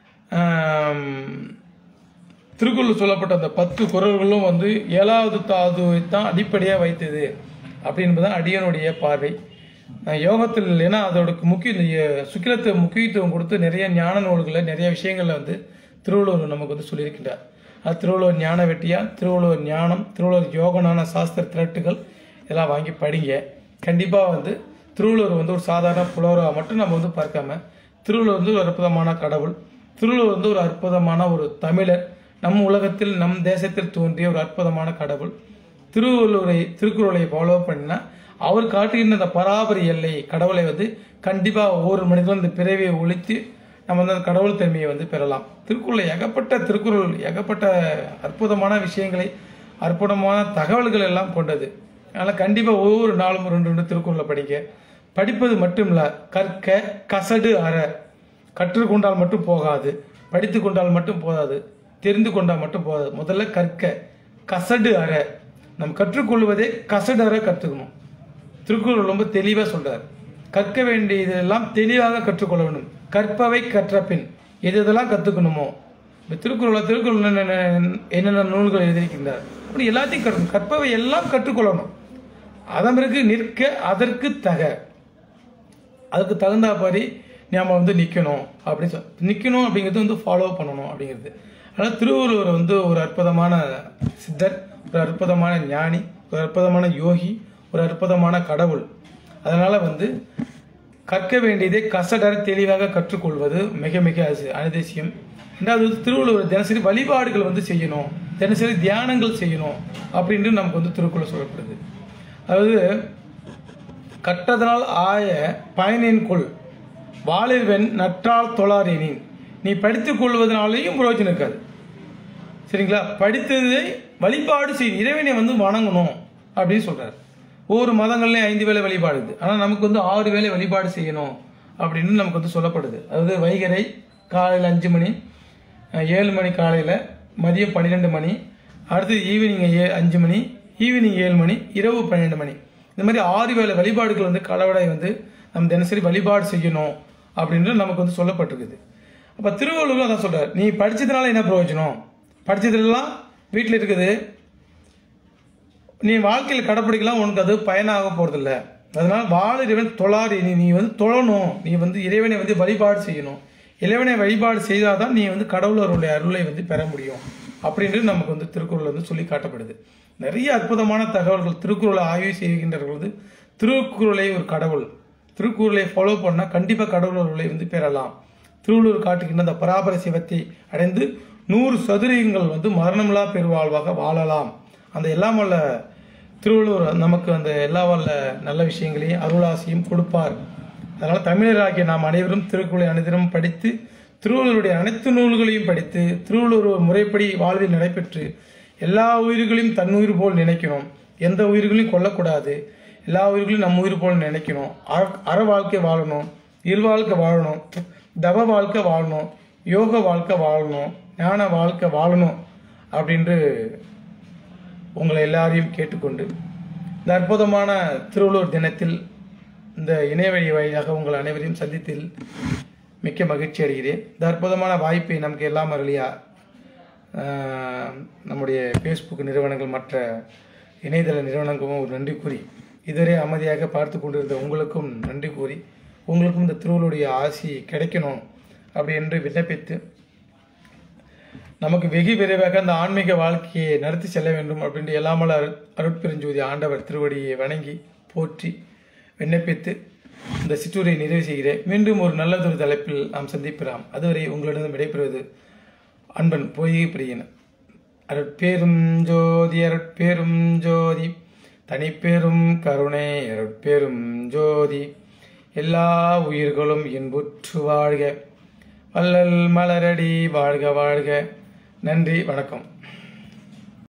திருக்குறள் சொல்லப்பட்ட அந்த பத்து குறள்களும் வந்து ஏழாவது தாதுவை தான் அடிப்படையாக வைத்தது அப்படின்பதுதான் அடியனுடைய பார்வை. யோகத்தில் ஏன்னா அதோட முக்கிய இந்த சுக்கிலத்தை முக்கியத்துவம் கொடுத்து நிறைய ஞான நூல்களை நிறைய விஷயங்களில் வந்து திருவள்ளுவர் நமக்கு வந்து சொல்லியிருக்கின்றார். அது திருவள்ளுவர் ஞான வெட்டியா, திருவள்ளுவர் ஞானம், திருவள்ளுவர் யோகனான சாஸ்திர திரட்டுகள் இதெல்லாம் வாங்கி படிங்க. கண்டிப்பாக வந்து திருவள்ளுவர் வந்து ஒரு சாதாரண புலவராக மட்டும் நம்ம வந்து பார்க்காம திருவள்ளுவர் வந்து ஒரு அற்புதமான கடவுள், திருவள்ளுவர் வந்து ஒரு அற்புதமான ஒரு தமிழர், நம் உலகத்தில் நம் தேசத்தில் தோன்றிய ஒரு அற்புதமான கடவுள். திருவள்ளுவரை திருக்குறளை ஃபாலோ பண்ணினா அவர் காட்டுகின்ற அந்த பராபரி எல்லை கடவுளை வந்து கண்டிப்பாக ஒவ்வொரு மனிதனும் இந்த பிறவியை ஒழித்து நம்ம வந்து அந்த கடவுள் தன்மையை வந்து பெறலாம். திருக்குறளை ஏகப்பட்ட திருக்குறள் ஏகப்பட்ட அற்புதமான விஷயங்களை அற்புதமான தகவல்கள் எல்லாம் கொண்டது. அதனால் கண்டிப்பாக ஒவ்வொரு நாளும் ரெண்டு ரெண்டு திருக்குறளை படிங்க. படிப்பது மட்டும் இல்லை, கற்க கசடு அற. கற்றுக்கொண்டால் மட்டும் போகாது, படித்து கொண்டால் மட்டும் போதாது, தெரிந்து கொண்டால் மட்டும் போதாது. முதல்ல கற்க கசடு அற. நம்ம கற்றுக்கொள்வதே கசடு அற கற்றுக்கணும். திருக்குறள் ரொம்ப தெளிவாக சொல்றார். கற்க வேண்டியதெல்லாம் தெளிவாக கற்றுக்கொள்ள வேண்டும். கற்பவை கற்ற பின் எது எதெல்லாம் கற்றுக்கணுமோ இப்போ திருக்குறள் திருக்குறள் என்னென்ன நூல்கள் எழுதியிருக்கின்றார் அப்படி எல்லாத்தையும் கற்கணும். கற்பவை எல்லாம் கற்றுக்கொள்ளணும். அதன் பிறகு நிற்க அதற்கு தக, அதுக்கு தகுந்த மாதிரி நாம் வந்து நிற்கணும். அப்படின்னு சொல் நிற்கணும் அப்படிங்கிறது வந்து ஃபாலோ பண்ணணும் அப்படிங்கிறது. அதனால் திருவள்ளுவர் வந்து ஒரு அற்புதமான சித்தர், ஒரு அற்புதமான ஞானி, ஒரு அற்புதமான யோகி, ஒரு அற்புதமான கடவுள். அதனால் வந்து கற்க வேண்டியதை கசடர தெளிவாக கற்றுக்கொள்வது மிக மிக அனுதேசியம். ரெண்டாவது திருவள்ளுவர் தினசரி வழிபாடுகள் வந்து செய்யணும், தினசரி தியானங்கள் செய்யணும் அப்படின்ட்டு நமக்கு வந்து திருக்குறள் சொல்லப்படுது. அதாவது கற்றதனால் ஆய பயனின் கொள் வாழில்வெண் நற்றால் தொழாரேனின். நீ படித்துக் கொள்வதனாலேயும் பிரயோஜனம் இருக்காது. சரிங்களா? படித்ததை வழிபாடு செய்யணும், இறைவனை வந்து வணங்கணும் அப்படின்னு சொல்றாரு. ஒவ்வொரு மதங்கள்லேயும் ஐந்து வேளை வழிபாடு இருக்குது. ஆனால் நமக்கு வந்து ஆறு வேளை வழிபாடு செய்யணும் அப்படின்னு நமக்கு வந்து சொல்லப்படுது. அதாவது வைகரை காலையில் அஞ்சு மணி, ஏழு மணி காலையில், மதியம் பன்னிரெண்டு மணி, அடுத்து ஈவினிங் ஏ அஞ்சு மணி, ஈவினிங் ஏழு மணி, இரவு பன்னெண்டு மணி. இந்த மாதிரி ஆறு வேளை வழிபாடுகள் வந்து கடவுளை வந்து நம்ம தினசரி வழிபாடு செய்யணும் அப்படின்னு நமக்கு வந்து சொல்லப்பட்டிருக்குது. அப்போ திருவள்ளுவர் அதான் சொல்கிறார், நீ படித்ததுனால என்ன பிரயோஜனம்? படித்ததுலாம் வீட்டில் இருக்குது, நீ வாழ்க்கையில் கடைப்பிடிக்கலாம், உனக்கு அது பயனாக போகிறதில்ல. அதனால் வாழ இறைவன் தொழார் நீ நீ வந்து தொழணும், நீ வந்து இறைவனை வந்து வழிபாடு செய்யணும். இறைவனை வழிபாடு செய்தால் தான் நீ வந்து கடவுளருடைய அருளை வந்து பெற முடியும் அப்படின்றது நமக்கு வந்து திருக்குறள் வந்து சொல்லி காட்டப்படுது. நிறைய அற்புதமான தகவல்கள் திருக்குறளை ஆய்வு செய்கின்றவர்கள் திருக்குறளை ஒரு கடவுள், திருக்குறளை ஃபாலோ பண்ணால் கண்டிப்பாக கடவுள் அருளை வந்து பெறலாம். திருவள்ளுவர் காட்டுகின்ற அந்த பராபர சிவத்தை அடைந்து நூறு சதுரங்கள் வந்து மரணமில்லா பெருவாழ்வாக வாழலாம். அந்த எல்லாம் வல்ல திருவள்ளுவர் நமக்கு அந்த எல்லா வல்ல நல்ல விஷயங்களையும் அருளாசியும் கொடுப்பார். அதனால் தமிழராகிய நாம் அனைவரும் திருக்குறளை அனைத்திலும் படித்து திருவள்ளுவருடைய அனைத்து நூல்களையும் படித்து திருவள்ளுவர் முறைப்படி வாழ்வில் நடைபெற்று எல்லா உயிர்களையும் தன் உயிர் போல் நினைக்கணும். எந்த உயிர்களையும் கொல்லக்கூடாது, எல்லா உயிர்களையும் நம்ம உயிர் போல் நினைக்கணும். அற வாழ்க்கை வாழணும், இல் வாழ்க்கை வாழணும், தவ வாழ்க்கை வாழணும், யோக வாழ்க்கை வாழணும், ஞான வாழ்க்கை வாழணும் அப்படின்று உங்களை எல்லாரையும் கேட்டுக்கொண்டு இந்த அற்புதமான திருவள்ளுவர் தினத்தில் இந்த இணையவழி வழியாக உங்கள் அனைவரையும் சந்தித்தில் மிக்க மகிழ்ச்சி அடைகிறேன். இந்த அற்புதமான வாய்ப்பை நமக்கு எல்லாம் அருளியா நம்முடைய ஃபேஸ்புக் நிறுவனங்கள் மற்ற இணையதள நிறுவனங்களுக்கும் ஒரு நன்றி கூறி இதுவரை அமைதியாக பார்த்து கொண்டிருந்த உங்களுக்கும் நன்றி கூறி உங்களுக்கும் இந்த திருவள்ளுடைய ஆசி கிடைக்கணும் அப்படி என்று விண்ணப்பித்து நமக்கு வெகு விரைவாக அந்த ஆன்மீக வாழ்க்கையை நடத்தி செல்ல வேண்டும் அப்படின்ட்டு எல்லாமல் அரு அருட்பெருஞ்சோதி ஆண்டவர் திருவடியை வணங்கி போற்றி விண்ணப்பித்து இந்த சிற்றுரையை நிறைவு செய்கிறேன். மீண்டும் ஒரு நல்லதொரு தலைப்பில் நாம் சந்திப்பிறோம். அதுவரை உங்களிடம் விடைபெறுவது அன்பன் பொய்கை பிரியன். அருட்பெரும் ஜோதி அருட்பெரும் ஜோதி தனிப்பெரும் கருணை அருட்பெரும் ஜோதி எல்லா உயிர்களும் இன்புற்று வாழ்க, வள்ளல் மலரடி வாழ்க வாழ்க. நன்றி, வணக்கம்.